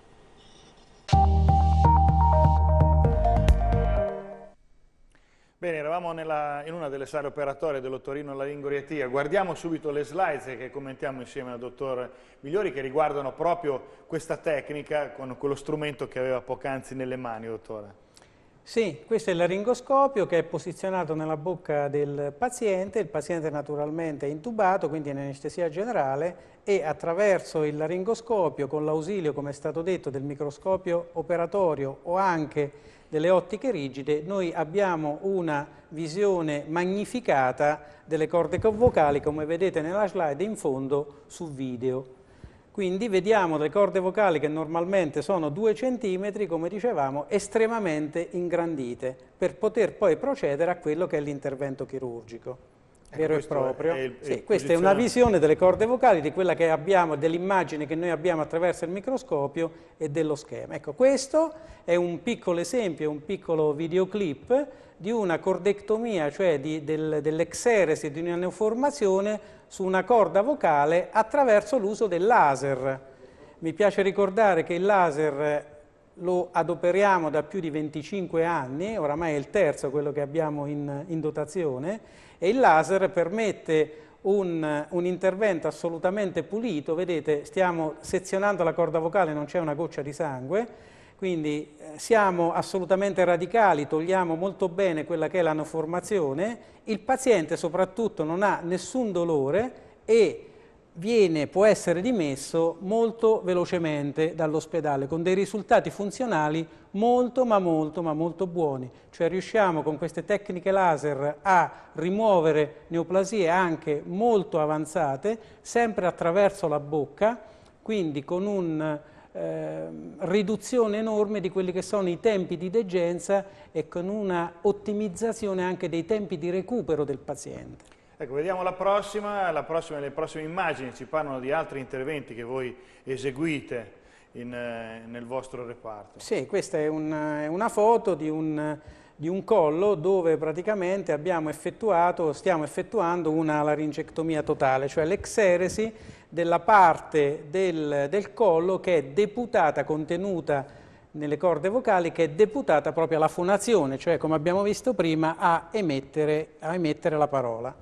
Bene, eravamo nella, in una delle sale operatorie dell'otorinolaringorietia. Guardiamo subito le slides che commentiamo insieme al dottor Migliori, che riguardano proprio questa tecnica con quello strumento che aveva poc'anzi nelle mani, dottore. Sì, questo è il laringoscopio che è posizionato nella bocca del paziente. Il paziente naturalmente è intubato, quindi è in anestesia generale, e attraverso il laringoscopio, con l'ausilio, come è stato detto, del microscopio operatorio o anche delle ottiche rigide, noi abbiamo una visione magnificata delle corde vocali, come vedete nella slide in fondo su video. Quindi vediamo le corde vocali che normalmente sono due centimetri, come dicevamo, estremamente ingrandite, per poter poi procedere a quello che è l'intervento chirurgico. Vero e proprio. È il, sì, questa è una visione delle corde vocali, di quella che abbiamo, dell'immagine che noi abbiamo attraverso il microscopio e dello schema. Ecco, questo è un piccolo esempio, un piccolo videoclip di una cordectomia, cioè di, del, dell'exeresi di una neoformazione su una corda vocale attraverso l'uso del laser. Mi piace ricordare che il laser lo adoperiamo da più di venticinque anni, oramai è il terzo quello che abbiamo in, in dotazione, e il laser permette un, un intervento assolutamente pulito. Vedete, stiamo sezionando la corda vocale, non c'è una goccia di sangue, quindi eh, siamo assolutamente radicali, togliamo molto bene quella che è la neoformazione, il paziente soprattutto non ha nessun dolore e viene, può essere dimesso molto velocemente dall'ospedale con dei risultati funzionali molto ma molto ma molto buoni, cioè riusciamo con queste tecniche laser a rimuovere neoplasie anche molto avanzate, sempre attraverso la bocca, quindi con una eh, riduzione enorme di quelli che sono i tempi di degenza e con una ottimizzazione anche dei tempi di recupero del paziente. Ecco, vediamo la prossima. La prossima, le prossime immagini ci parlano di altri interventi che voi eseguite in, eh, nel vostro reparto. Sì, questa è una, è una foto di un, di un collo dove praticamente abbiamo effettuato, stiamo effettuando una laringectomia totale, cioè l'exeresi della parte del, del collo che è deputata, contenuta nelle corde vocali, che è deputata proprio alla fonazione, cioè come abbiamo visto prima a emettere, a emettere la parola.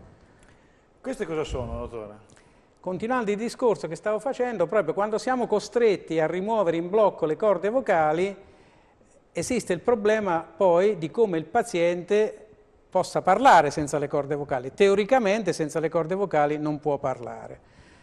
Queste cosa sono, dottore? Continuando il discorso che stavo facendo, proprio quando siamo costretti a rimuovere in blocco le corde vocali, esiste il problema poi di come il paziente possa parlare senza le corde vocali. Teoricamente senza le corde vocali non può parlare.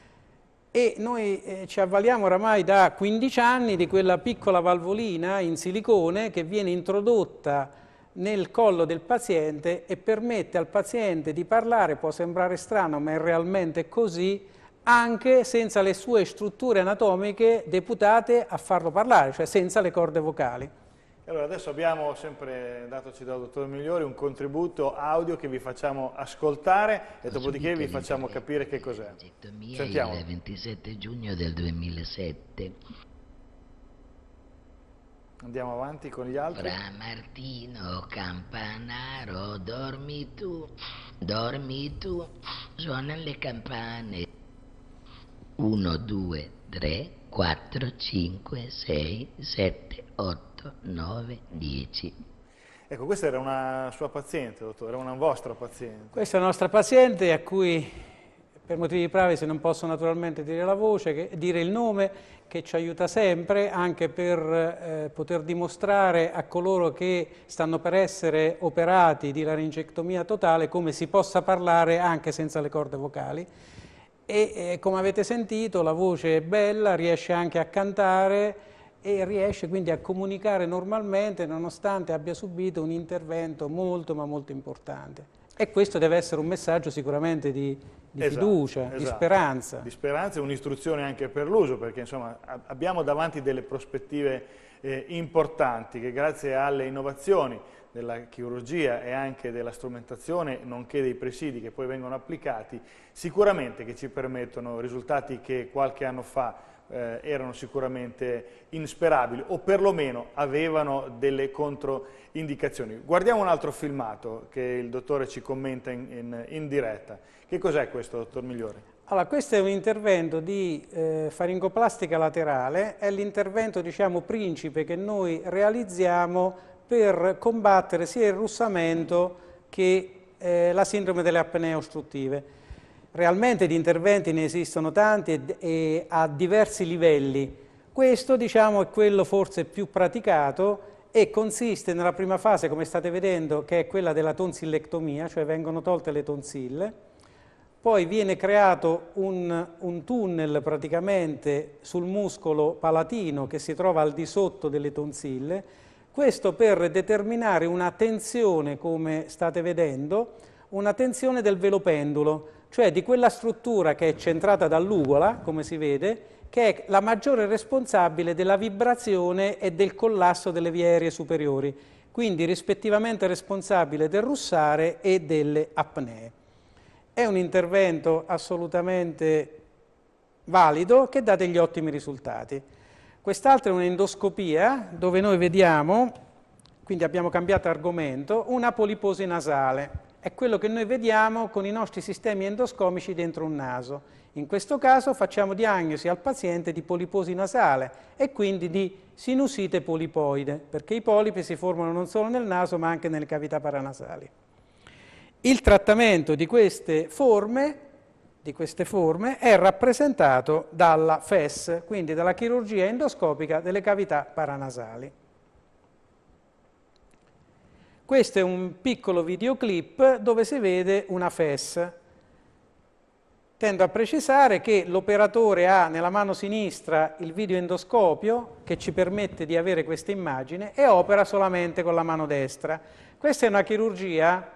E noi eh, ci avvaliamo oramai da quindici anni di quella piccola valvolina in silicone che viene introdotta nel collo del paziente e permette al paziente di parlare. Può sembrare strano, ma è realmente così, anche senza le sue strutture anatomiche deputate a farlo parlare, cioè senza le corde vocali. Allora, adesso abbiamo sempre datoci dal dottor Migliori un contributo audio che vi facciamo ascoltare e dopodiché vi facciamo capire che cos'è. Sentiamo. Il ventisette giugno del duemilasette. Andiamo avanti con gli altri. Fra Martino Campanaro, dormi tu, dormi tu, suonano le campane. uno, due, tre, quattro, cinque, sei, sette, otto, nove, dieci. Ecco, questa era una sua paziente, dottore, era una vostra paziente. Questa è la nostra paziente a cui, per motivi di privacy, non posso naturalmente dire la voce, che, dire il nome, che ci aiuta sempre anche per eh, poter dimostrare a coloro che stanno per essere operati di laringectomia totale come si possa parlare anche senza le corde vocali. E eh, come avete sentito la voce è bella, riesce anche a cantare e riesce quindi a comunicare normalmente nonostante abbia subito un intervento molto ma molto importante. E questo deve essere un messaggio sicuramente di, di esatto, fiducia, esatto. di speranza. Di speranza e un'istruzione anche per l'uso, perché insomma abbiamo davanti delle prospettive eh, importanti che grazie alle innovazioni della chirurgia e anche della strumentazione, nonché dei presidi che poi vengono applicati, sicuramente che ci permettono risultati che qualche anno fa eh, erano sicuramente insperabili o perlomeno avevano delle controindicazioni. Guardiamo un altro filmato che il dottore ci commenta in, in, in diretta. Che cos'è questo, dottor Migliori? Allora, questo è un intervento di eh, faringoplastica laterale, è l'intervento, diciamo, principe che noi realizziamo per combattere sia il russamento che eh, la sindrome delle apnee ostruttive. Realmente di interventi ne esistono tanti e, e a diversi livelli. Questo, diciamo, è quello forse più praticato e consiste nella prima fase, come state vedendo, che è quella della tonsillectomia, cioè vengono tolte le tonsille. Poi viene creato un, un tunnel praticamente sul muscolo palatino che si trova al di sotto delle tonsille, questo per determinare una tensione, come state vedendo, una tensione del velo pendulo, cioè di quella struttura che è centrata dall'ugola, come si vede, che è la maggiore responsabile della vibrazione e del collasso delle vie aeree superiori, quindi rispettivamente responsabile del russare e delle apnee. È un intervento assolutamente valido che dà degli ottimi risultati. Quest'altra è un'endoscopia dove noi vediamo, quindi abbiamo cambiato argomento, una poliposi nasale. È quello che noi vediamo con i nostri sistemi endoscomici dentro un naso. In questo caso facciamo diagnosi al paziente di poliposi nasale e quindi di sinusite polipoide, perché i polipi si formano non solo nel naso ma anche nelle cavità paranasali. Il trattamento di queste forme, di queste forme è rappresentato dalla F E S, quindi dalla chirurgia endoscopica delle cavità paranasali. Questo è un piccolo videoclip dove si vede una F E S. Tendo a precisare che l'operatore ha nella mano sinistra il videoendoscopio che ci permette di avere questa immagine e opera solamente con la mano destra. Questa è una chirurgia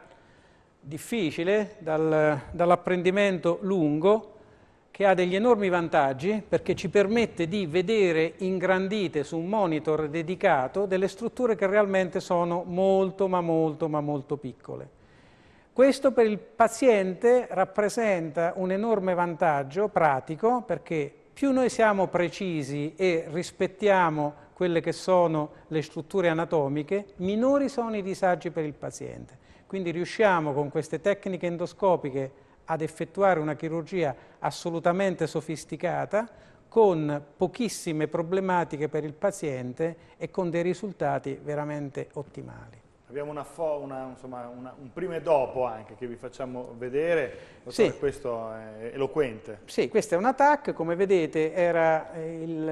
difficile, dal, dall'apprendimento lungo, che ha degli enormi vantaggi perché ci permette di vedere ingrandite su un monitor dedicato delle strutture che realmente sono molto ma molto ma molto piccole. Questo per il paziente rappresenta un enorme vantaggio pratico perché più noi siamo precisi e rispettiamo quelle che sono le strutture anatomiche, minori sono i disagi per il paziente. Quindi riusciamo con queste tecniche endoscopiche ad effettuare una chirurgia assolutamente sofisticata, con pochissime problematiche per il paziente e con dei risultati veramente ottimali. Abbiamo una fo, una, insomma, una, un prima e dopo anche che vi facciamo vedere, sì. Questo è eloquente. Sì, questo è un attack, come vedete era il,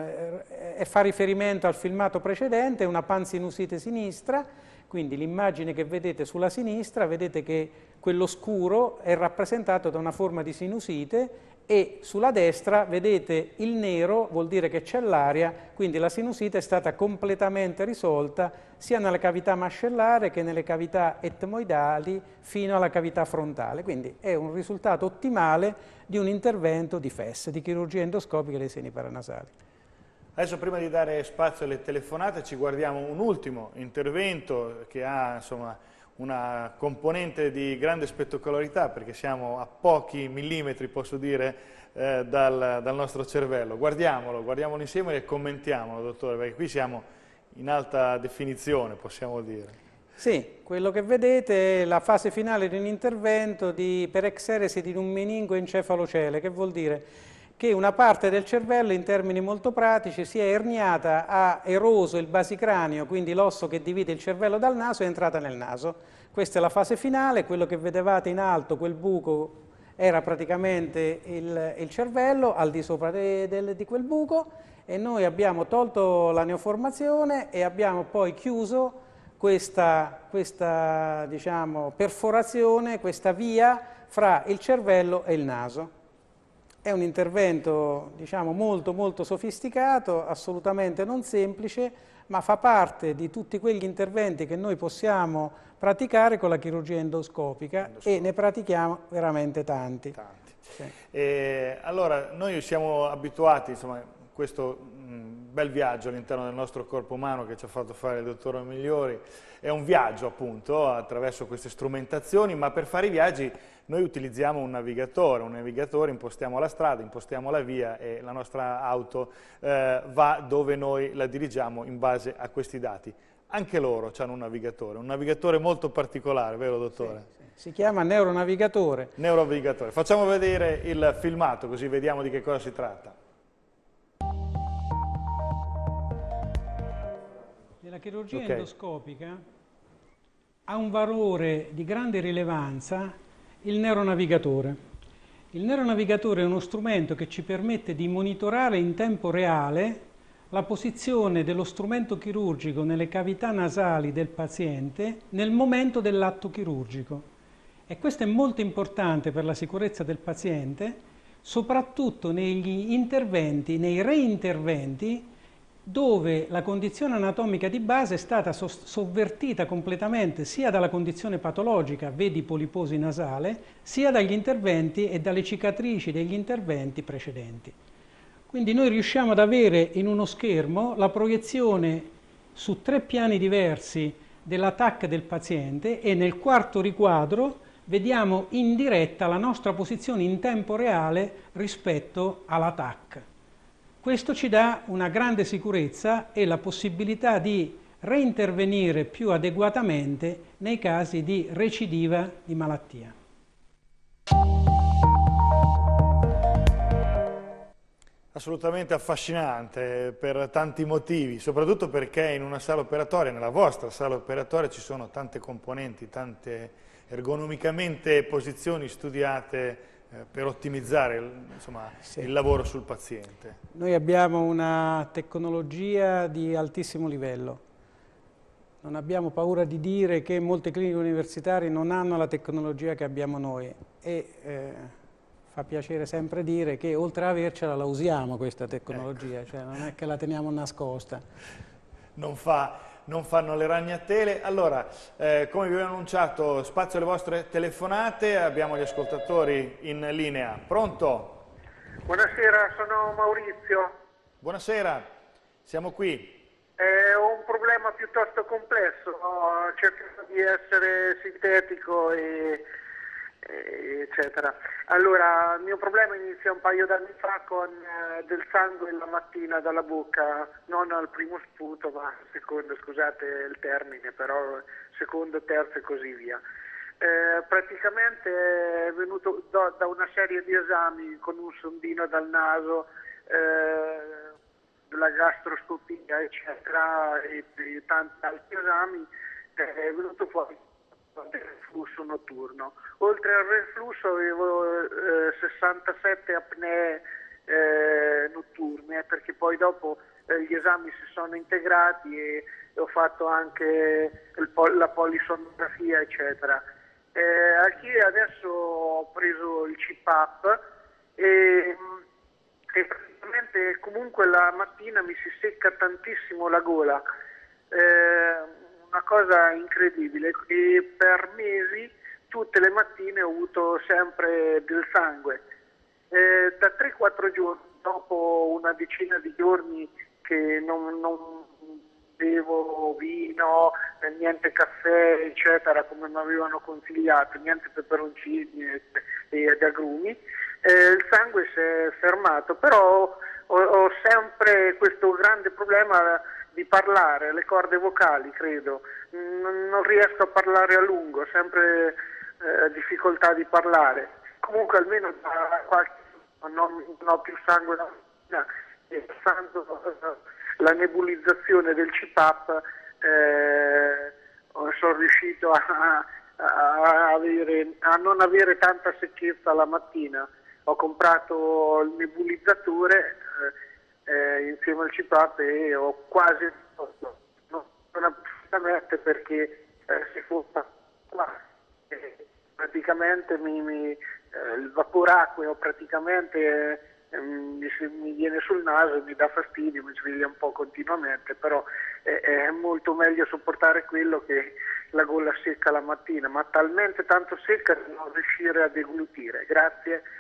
eh, fa riferimento al filmato precedente, una pansinusite sinistra. Quindi l'immagine che vedete sulla sinistra, vedete che quello scuro è rappresentato da una forma di sinusite e sulla destra vedete il nero, vuol dire che c'è l'aria, quindi la sinusite è stata completamente risolta sia nella cavità mascellare che nelle cavità etmoidali fino alla cavità frontale. Quindi è un risultato ottimale di un intervento di F E S, di chirurgia endoscopica dei seni paranasali. Adesso prima di dare spazio alle telefonate ci guardiamo un ultimo intervento che ha insomma, una componente di grande spettacolarità perché siamo a pochi millimetri, posso dire, eh, dal, dal nostro cervello. Guardiamolo, guardiamolo insieme e commentiamolo, dottore, perché qui siamo in alta definizione, possiamo dire. Sì, quello che vedete è la fase finale di un intervento di perexeresi di un meningo encefalocele, che vuol dire che una parte del cervello, in termini molto pratici, si è erniata, ha eroso il basicranio, quindi l'osso che divide il cervello dal naso, è entrata nel naso. Questa è la fase finale, quello che vedevate in alto, quel buco, era praticamente il, il cervello, al di sopra de, de, di quel buco, e noi abbiamo tolto la neoformazione e abbiamo poi chiuso questa, questa diciamo, perforazione, questa via fra il cervello e il naso. È un intervento, diciamo, molto molto sofisticato, assolutamente non semplice, ma fa parte di tutti quegli interventi che noi possiamo praticare con la chirurgia endoscopica, endoscopica. E ne pratichiamo veramente tanti. tanti. Sì. Eh, allora, noi siamo abituati, insomma, questo mh, bel viaggio all'interno del nostro corpo umano che ci ha fatto fare il dottor Migliori. È un viaggio appunto attraverso queste strumentazioni, ma per fare i viaggi noi utilizziamo un navigatore, un navigatore, impostiamo la strada, impostiamo la via e la nostra auto eh, va dove noi la dirigiamo in base a questi dati. Anche loro hanno un navigatore, un navigatore molto particolare, vero dottore? Sì, sì. Si chiama neuronavigatore. Neuronavigatore. Facciamo vedere il filmato così vediamo di che cosa si tratta. Nella chirurgia Okay. endoscopica ha un valore di grande rilevanza il neuronavigatore. Il neuronavigatore è uno strumento che ci permette di monitorare in tempo reale la posizione dello strumento chirurgico nelle cavità nasali del paziente nel momento dell'atto chirurgico. E questo è molto importante per la sicurezza del paziente, soprattutto negli interventi, nei reinterventi, dove la condizione anatomica di base è stata sovvertita completamente sia dalla condizione patologica, vedi poliposi nasale, sia dagli interventi e dalle cicatrici degli interventi precedenti. Quindi noi riusciamo ad avere in uno schermo la proiezione su tre piani diversi della T A C del paziente e nel quarto riquadro vediamo in diretta la nostra posizione in tempo reale rispetto alla T A C. Questo ci dà una grande sicurezza e la possibilità di reintervenire più adeguatamente nei casi di recidiva di malattia. Assolutamente affascinante per tanti motivi, soprattutto perché in una sala operatoria, nella vostra sala operatoria, ci sono tante componenti, tante ergonomicamente posizioni studiate per ottimizzare insomma, sì. il lavoro sul paziente. Noi abbiamo una tecnologia di altissimo livello. Non abbiamo paura di dire che molte cliniche universitarie non hanno la tecnologia che abbiamo noi e eh, fa piacere sempre dire che oltre a avercela la usiamo questa tecnologia, ecco. Cioè non è che la teniamo nascosta. Non fa... non fanno le ragnatele. Allora, eh, come vi ho annunciato, spazio alle vostre telefonate, abbiamo gli ascoltatori in linea. Pronto? Buonasera, sono Maurizio. Buonasera, siamo qui. Eh, ho un problema piuttosto complesso, ho cercato di essere sintetico e, e eccetera. Allora, il mio problema inizia un paio d'anni fa con eh, del sangue la mattina dalla bocca, non al primo sputo, ma al secondo, scusate il termine, però secondo, terzo e così via. Eh, praticamente è venuto do, da una serie di esami con un sondino dal naso, eh, della gastroscopia, eccetera, e, e tanti altri esami, eh, è venuto fuori del reflusso notturno. Oltre al reflusso avevo eh, sessantasette apnee eh, notturne, perché poi dopo eh, gli esami si sono integrati e ho fatto anche il pol la polisonografia, eccetera. Eh, anche adesso ho preso il C PAP e, e praticamente comunque la mattina mi si secca tantissimo la gola. Eh, una cosa incredibile, e per mesi tutte le mattine ho avuto sempre del sangue. Eh, da tre quattro giorni, dopo una decina di giorni che non, non bevo vino, niente caffè, eccetera, come mi avevano consigliato, niente peperoncini ed agrumi, eh, il sangue si è fermato, però ho, ho sempre questo grande problema di parlare, le corde vocali, credo. Non, non riesco a parlare a lungo, ho sempre eh, difficoltà di parlare. Comunque almeno da qualche non, non ho più sangue da mattina e passando eh, la nebulizzazione del C PAP eh, sono riuscito a, a, avere, a non avere tanta secchezza la mattina. Ho comprato il nebulizzatore eh, Eh, insieme al C PAP e ho quasi non assolutamente perché eh, si fosse qua eh, praticamente mi, mi, eh, il vapore acqueo praticamente eh, mi, mi viene sul naso, mi dà fastidio, mi sveglia un po' continuamente, però eh, è molto meglio sopportare quello che la gola secca la mattina, ma talmente tanto secca da non riuscire a deglutire. Grazie.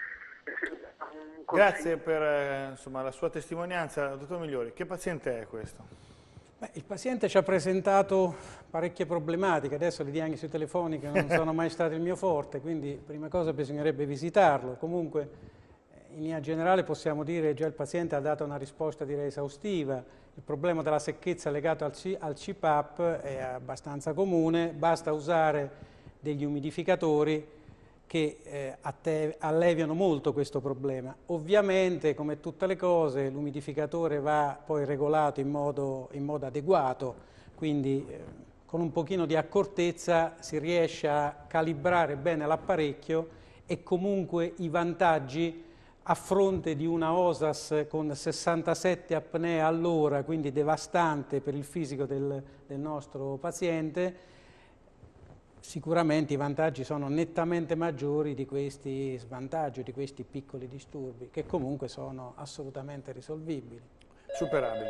Grazie per eh, insomma, la sua testimonianza, dottor Migliori. Che paziente è questo? Beh, il paziente ci ha presentato parecchie problematiche, adesso le diagnosi telefoniche non sono mai state il mio forte, quindi prima cosa bisognerebbe visitarlo. Comunque in linea generale possiamo dire che già il paziente ha dato una risposta direi esaustiva. Il problema della secchezza legato al, C al C PAP è abbastanza comune, basta usare degli umidificatori che eh, alleviano molto questo problema. Ovviamente, come tutte le cose, l'umidificatore va poi regolato in modo, in modo adeguato, quindi eh, con un pochino di accortezza si riesce a calibrare bene l'apparecchio e comunque i vantaggi a fronte di una O S A S con sessantasette apnee all'ora, quindi devastante per il fisico del, del nostro paziente, sicuramente i vantaggi sono nettamente maggiori di questi svantaggi, di questi piccoli disturbi, che comunque sono assolutamente risolvibili. Superabili.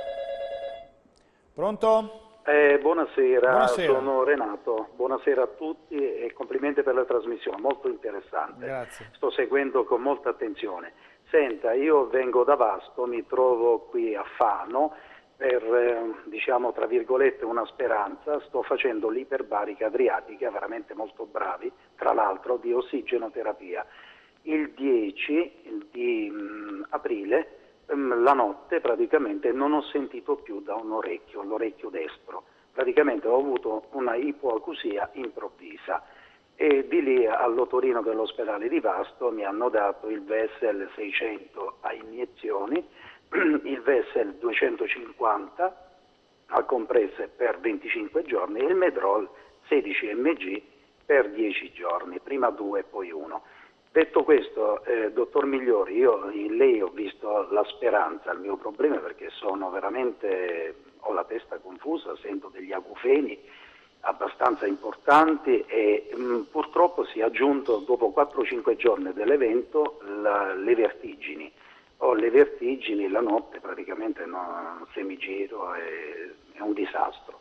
Pronto? Eh, buonasera, buonasera, sono Renato, buonasera a tutti e complimenti per la trasmissione, molto interessante. Grazie. Sto seguendo con molta attenzione. Senta, io vengo da Vasto, mi trovo qui a Fano, per, eh, diciamo, tra virgolette, una speranza, sto facendo l'iperbarica adriatica, veramente molto bravi, tra l'altro di ossigenoterapia. Il dieci di mh, aprile, mh, la notte praticamente non ho sentito più da un orecchio, l'orecchio destro, praticamente ho avuto una ipoacusia improvvisa e di lì all'otorino dell'ospedale di Vasto mi hanno dato il V S L seicento a iniezioni, il V S L duecentocinquanta a compresse per venticinque giorni e il Medrol sedici milligram per dieci giorni, prima due e poi uno. Detto questo, eh, dottor Migliori, io in lei ho visto la speranza, il mio problema è perché sono veramente, ho la testa confusa, sento degli acufeni abbastanza importanti e mh, purtroppo si è aggiunto dopo quattro cinque giorni dell'evento le vertigini. Ho le vertigini, la notte praticamente no, se mi giro è, è un disastro.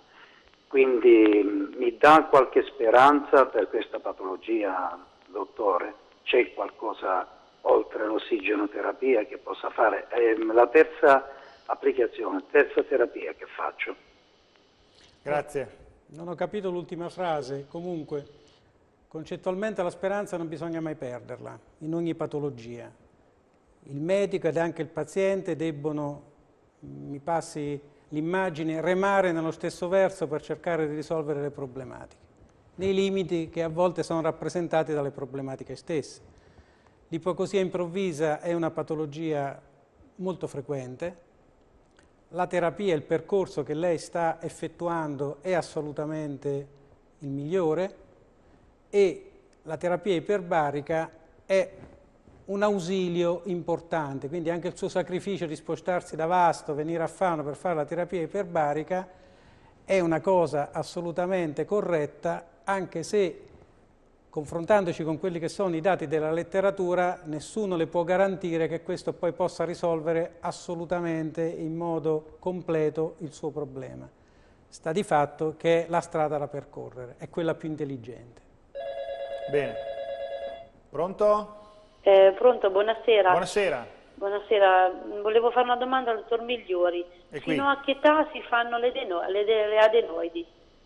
Quindi mh, mi dà qualche speranza per questa patologia, dottore? C'è qualcosa oltre l'ossigenoterapia che possa fare? È la terza applicazione, terza terapia che faccio. Grazie. Non ho capito l'ultima frase, comunque concettualmente la speranza non bisogna mai perderla, in ogni patologia. Il medico ed anche il paziente debbono, mi passi l'immagine, remare nello stesso verso per cercare di risolvere le problematiche, nei limiti che a volte sono rappresentati dalle problematiche stesse. L'ipoacusia improvvisa è una patologia molto frequente, la terapia, il percorso che lei sta effettuando è assolutamente il migliore e la terapia iperbarica è un ausilio importante, quindi anche il suo sacrificio di spostarsi da Vasto, venire a Fano per fare la terapia iperbarica è una cosa assolutamente corretta, anche se confrontandoci con quelli che sono i dati della letteratura, nessuno le può garantire che questo poi possa risolvere assolutamente in modo completo il suo problema. Sta di fatto che è la strada da percorrere, è quella più intelligente. Bene. Pronto? Eh, pronto, buonasera. Buonasera. Buonasera, volevo fare una domanda al dottor Migliori. E qui? Fino a che età si fanno le, le, le adenoidi?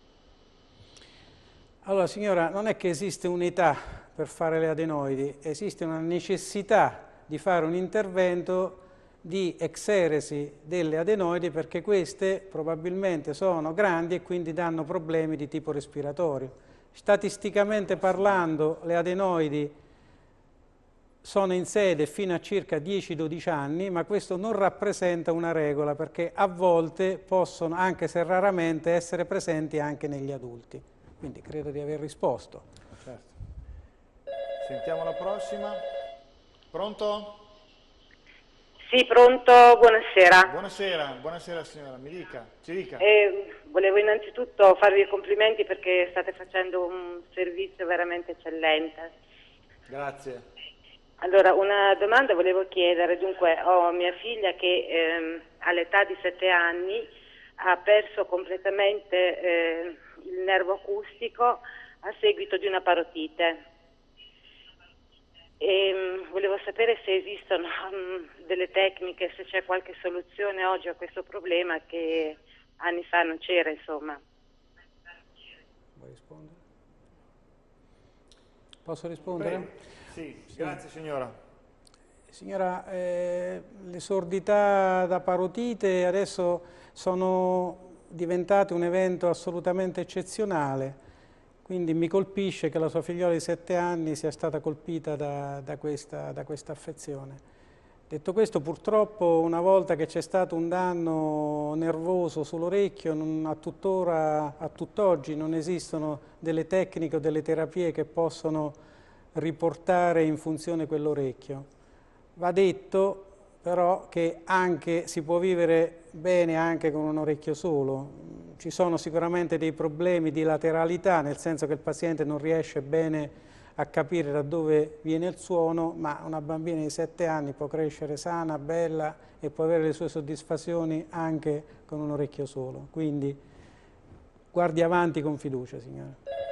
Allora signora, non è che esiste un'età per fare le adenoidi, esiste una necessità di fare un intervento di exeresi delle adenoidi perché queste probabilmente sono grandi e quindi danno problemi di tipo respiratorio. Statisticamente parlando le adenoidi sono in sede fino a circa dieci dodici anni, ma questo non rappresenta una regola perché a volte possono, anche se raramente, essere presenti anche negli adulti. Quindi credo di aver risposto. Certo. Sentiamo la prossima. Pronto? Sì, pronto, buonasera. Buonasera, buonasera signora, mi dica, ci dica. Eh, volevo innanzitutto farvi i complimenti perché state facendo un servizio veramente eccellente. Grazie. Allora, una domanda volevo chiedere, dunque ho mia figlia che ehm, all'età di sette anni ha perso completamente eh, il nervo acustico a seguito di una parotite. E mh, volevo sapere se esistono mh, delle tecniche, se c'è qualche soluzione oggi a questo problema che anni fa non c'era, insomma. Vuoi rispondere? Posso rispondere? Sì, sì, grazie signora. Signora, eh, le sordità da parotite adesso sono diventate un evento assolutamente eccezionale, quindi mi colpisce che la sua figliola di sette anni sia stata colpita da, da, questa, da questa affezione. Detto questo, purtroppo una volta che c'è stato un danno nervoso sull'orecchio, a tuttora, a tutt'oggi non esistono delle tecniche o delle terapie che possono riportare in funzione quell'orecchio. Va detto però che anche, si può vivere bene anche con un orecchio solo. Ci sono sicuramente dei problemi di lateralità, nel senso che il paziente non riesce bene a capire da dove viene il suono, ma una bambina di sette anni può crescere sana, bella e può avere le sue soddisfazioni anche con un orecchio solo. Quindi guardi avanti con fiducia, signora.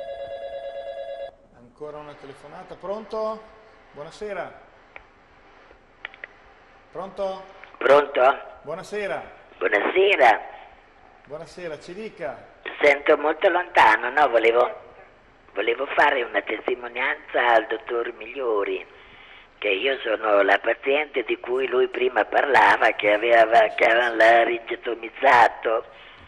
Ancora una telefonata. Pronto? Buonasera. Pronto? Pronto? Buonasera. Buonasera. Buonasera, ci dica. Sento molto lontano, no? Volevo, volevo fare una testimonianza al dottor Migliori, che io sono la paziente di cui lui prima parlava, che aveva, che aveva laringetomizzato.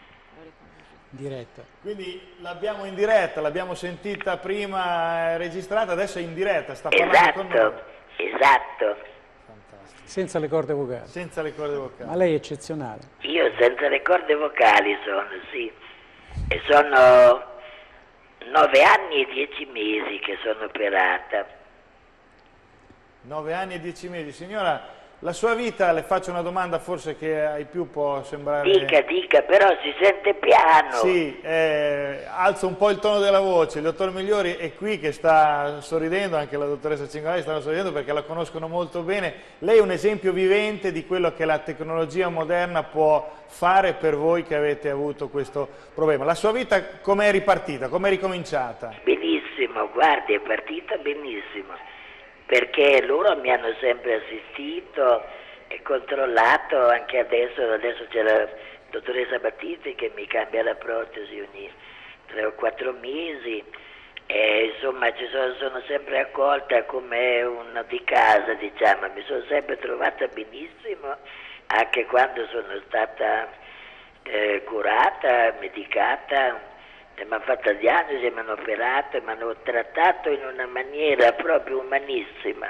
Diretta. Quindi l'abbiamo in diretta, l'abbiamo sentita prima eh, registrata, adesso è in diretta, sta parlando Esatto, con noi. esatto. Senza le corde vocali. Senza le corde vocali. Ma lei è eccezionale. Io senza le corde vocali sono, sì. E sono nove anni e dieci mesi che sono operata. Nove anni e dieci mesi. Signora, la sua vita, le faccio una domanda forse che ai più può sembrare... Dica, dica, però si sente piano. Sì, eh, alzo un po' il tono della voce. Il dottor Migliori è qui che sta sorridendo, anche la dottoressa Cingolani stanno sorridendo perché la conoscono molto bene. Lei è un esempio vivente di quello che la tecnologia moderna può fare per voi che avete avuto questo problema. La sua vita com'è ripartita, com'è ricominciata? Benissimo, guardi, è partita benissimo, perché loro mi hanno sempre assistito e controllato, anche adesso, adesso c'è la dottoressa Battisti che mi cambia la protesi ogni tre o quattro mesi, e insomma ci sono, sono sempre accolta come una di casa, diciamo, mi sono sempre trovata benissimo, anche quando sono stata eh, curata, medicata. Mi hanno fatto la diagnosi, mi hanno operato, mi hanno trattato in una maniera proprio umanissima.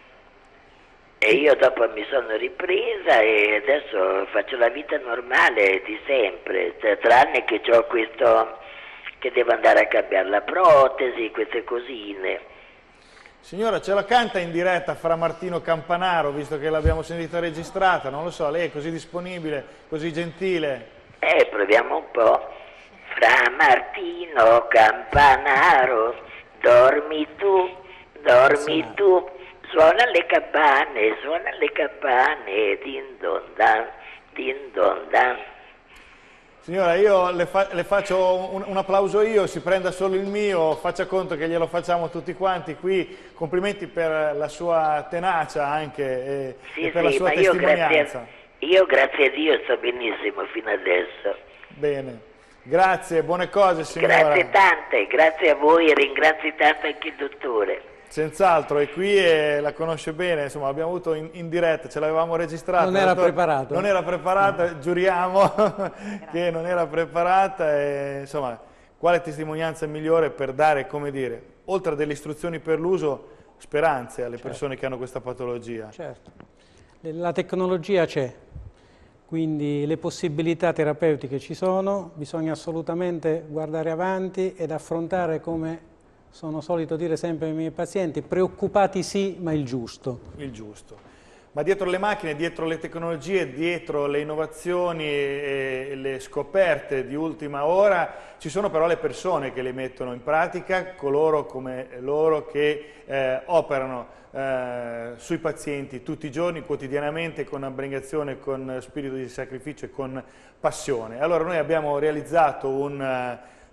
E io dopo mi sono ripresa e adesso faccio la vita normale di sempre, tranne che ho questo, che devo andare a cambiare la protesi, queste cosine. Signora, ce la canta in diretta fra Martino Campanaro, visto che l'abbiamo sentita registrata? Non lo so, lei è così disponibile, così gentile. Eh, proviamo un po'. Fra Martino Campanaro, dormi tu, dormi tu, suona le campane, suona le campane, din don dan, din don dan. Signora, io le, fa le faccio un, un applauso io, si prenda solo il mio, faccia conto che glielo facciamo tutti quanti qui. Complimenti per la sua tenacia anche e, sì, e per sì, la sua ma io testimonianza. Grazie, io grazie a Dio sto benissimo fino adesso. Bene. Grazie, buone cose signora. Grazie tante, grazie a voi e ringrazio tanto anche il dottore. Senz'altro, è qui e la conosce bene, insomma l'abbiamo avuto in, in diretta, ce l'avevamo registrata. Non era preparato. Non era preparata, no. Giuriamo che non era preparata e insomma quale testimonianza migliore per dare, come dire, oltre a delle istruzioni per l'uso, speranze alle certo. persone che hanno questa patologia. Certo, la tecnologia c'è. Quindi le possibilità terapeutiche ci sono, bisogna assolutamente guardare avanti ed affrontare, come sono solito dire sempre ai miei pazienti, preoccupati sì, ma il giusto. Il giusto. Ma dietro le macchine, dietro le tecnologie, dietro le innovazioni e le scoperte di ultima ora, ci sono però le persone che le mettono in pratica, coloro come loro che eh, operano eh, sui pazienti tutti i giorni, quotidianamente, con abnegazione, con spirito di sacrificio e con passione. Allora noi abbiamo realizzato un uh,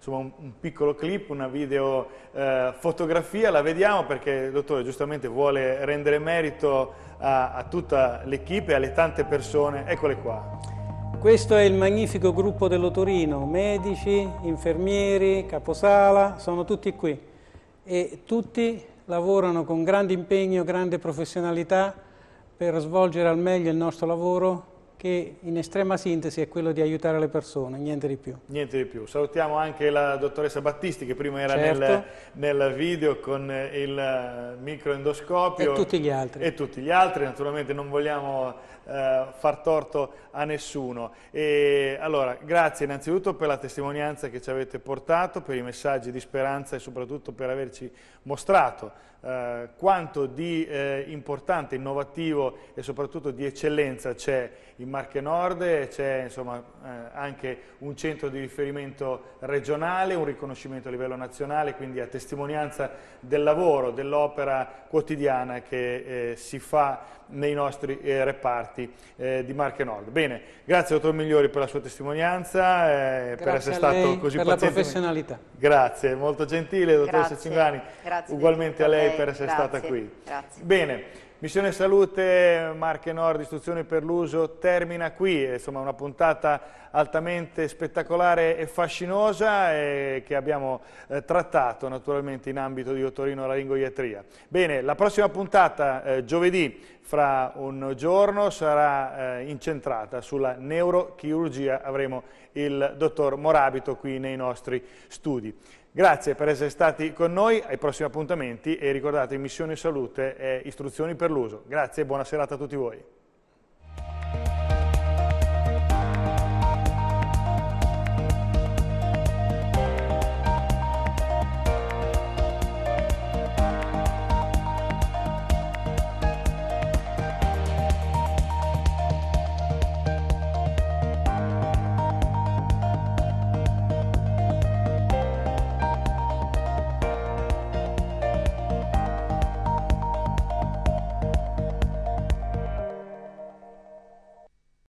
insomma, un, un piccolo clip, una video eh, fotografia, la vediamo perché il dottore giustamente vuole rendere merito a, a tutta l'equipe e alle tante persone. Eccole qua. Questo è il magnifico gruppo dell'Otorino, medici, infermieri, caposala, sono tutti qui e tutti lavorano con grande impegno, grande professionalità per svolgere al meglio il nostro lavoro, che in estrema sintesi è quello di aiutare le persone, niente di più. Niente di più. Salutiamo anche la dottoressa Battisti che prima era certo. nel, nel video con il microendoscopio. E tutti gli altri. E tutti gli altri, naturalmente non vogliamo eh, far torto a nessuno. E, allora, grazie innanzitutto per la testimonianza che ci avete portato, per i messaggi di speranza e soprattutto per averci mostrato eh, quanto di eh, importante, innovativo e soprattutto di eccellenza c'è in Marche Nord. C'è insomma eh, anche un centro di riferimento regionale, un riconoscimento a livello nazionale, quindi a testimonianza del lavoro, dell'opera quotidiana che eh, si fa nei nostri eh, reparti eh, di Marche Nord. Bene, grazie dottor Migliori per la sua testimonianza, eh, per essere stato così per paziente. la professionalità. Grazie, molto gentile dottoressa Cingani, ugualmente a lei per essere grazie, stata qui. Grazie. Bene, Missione Salute Marche Nord, istruzioni per l'uso, termina qui, insomma una puntata altamente spettacolare e fascinosa eh, che abbiamo eh, trattato naturalmente in ambito di otorinolaringoiatria. Bene, la prossima puntata eh, giovedì fra un giorno sarà eh, incentrata sulla neurochirurgia, avremo il dottor Morabito qui nei nostri studi. Grazie per essere stati con noi, ai prossimi appuntamenti e ricordate Missione Salute è istruzioni per l'uso. Grazie e buona serata a tutti voi.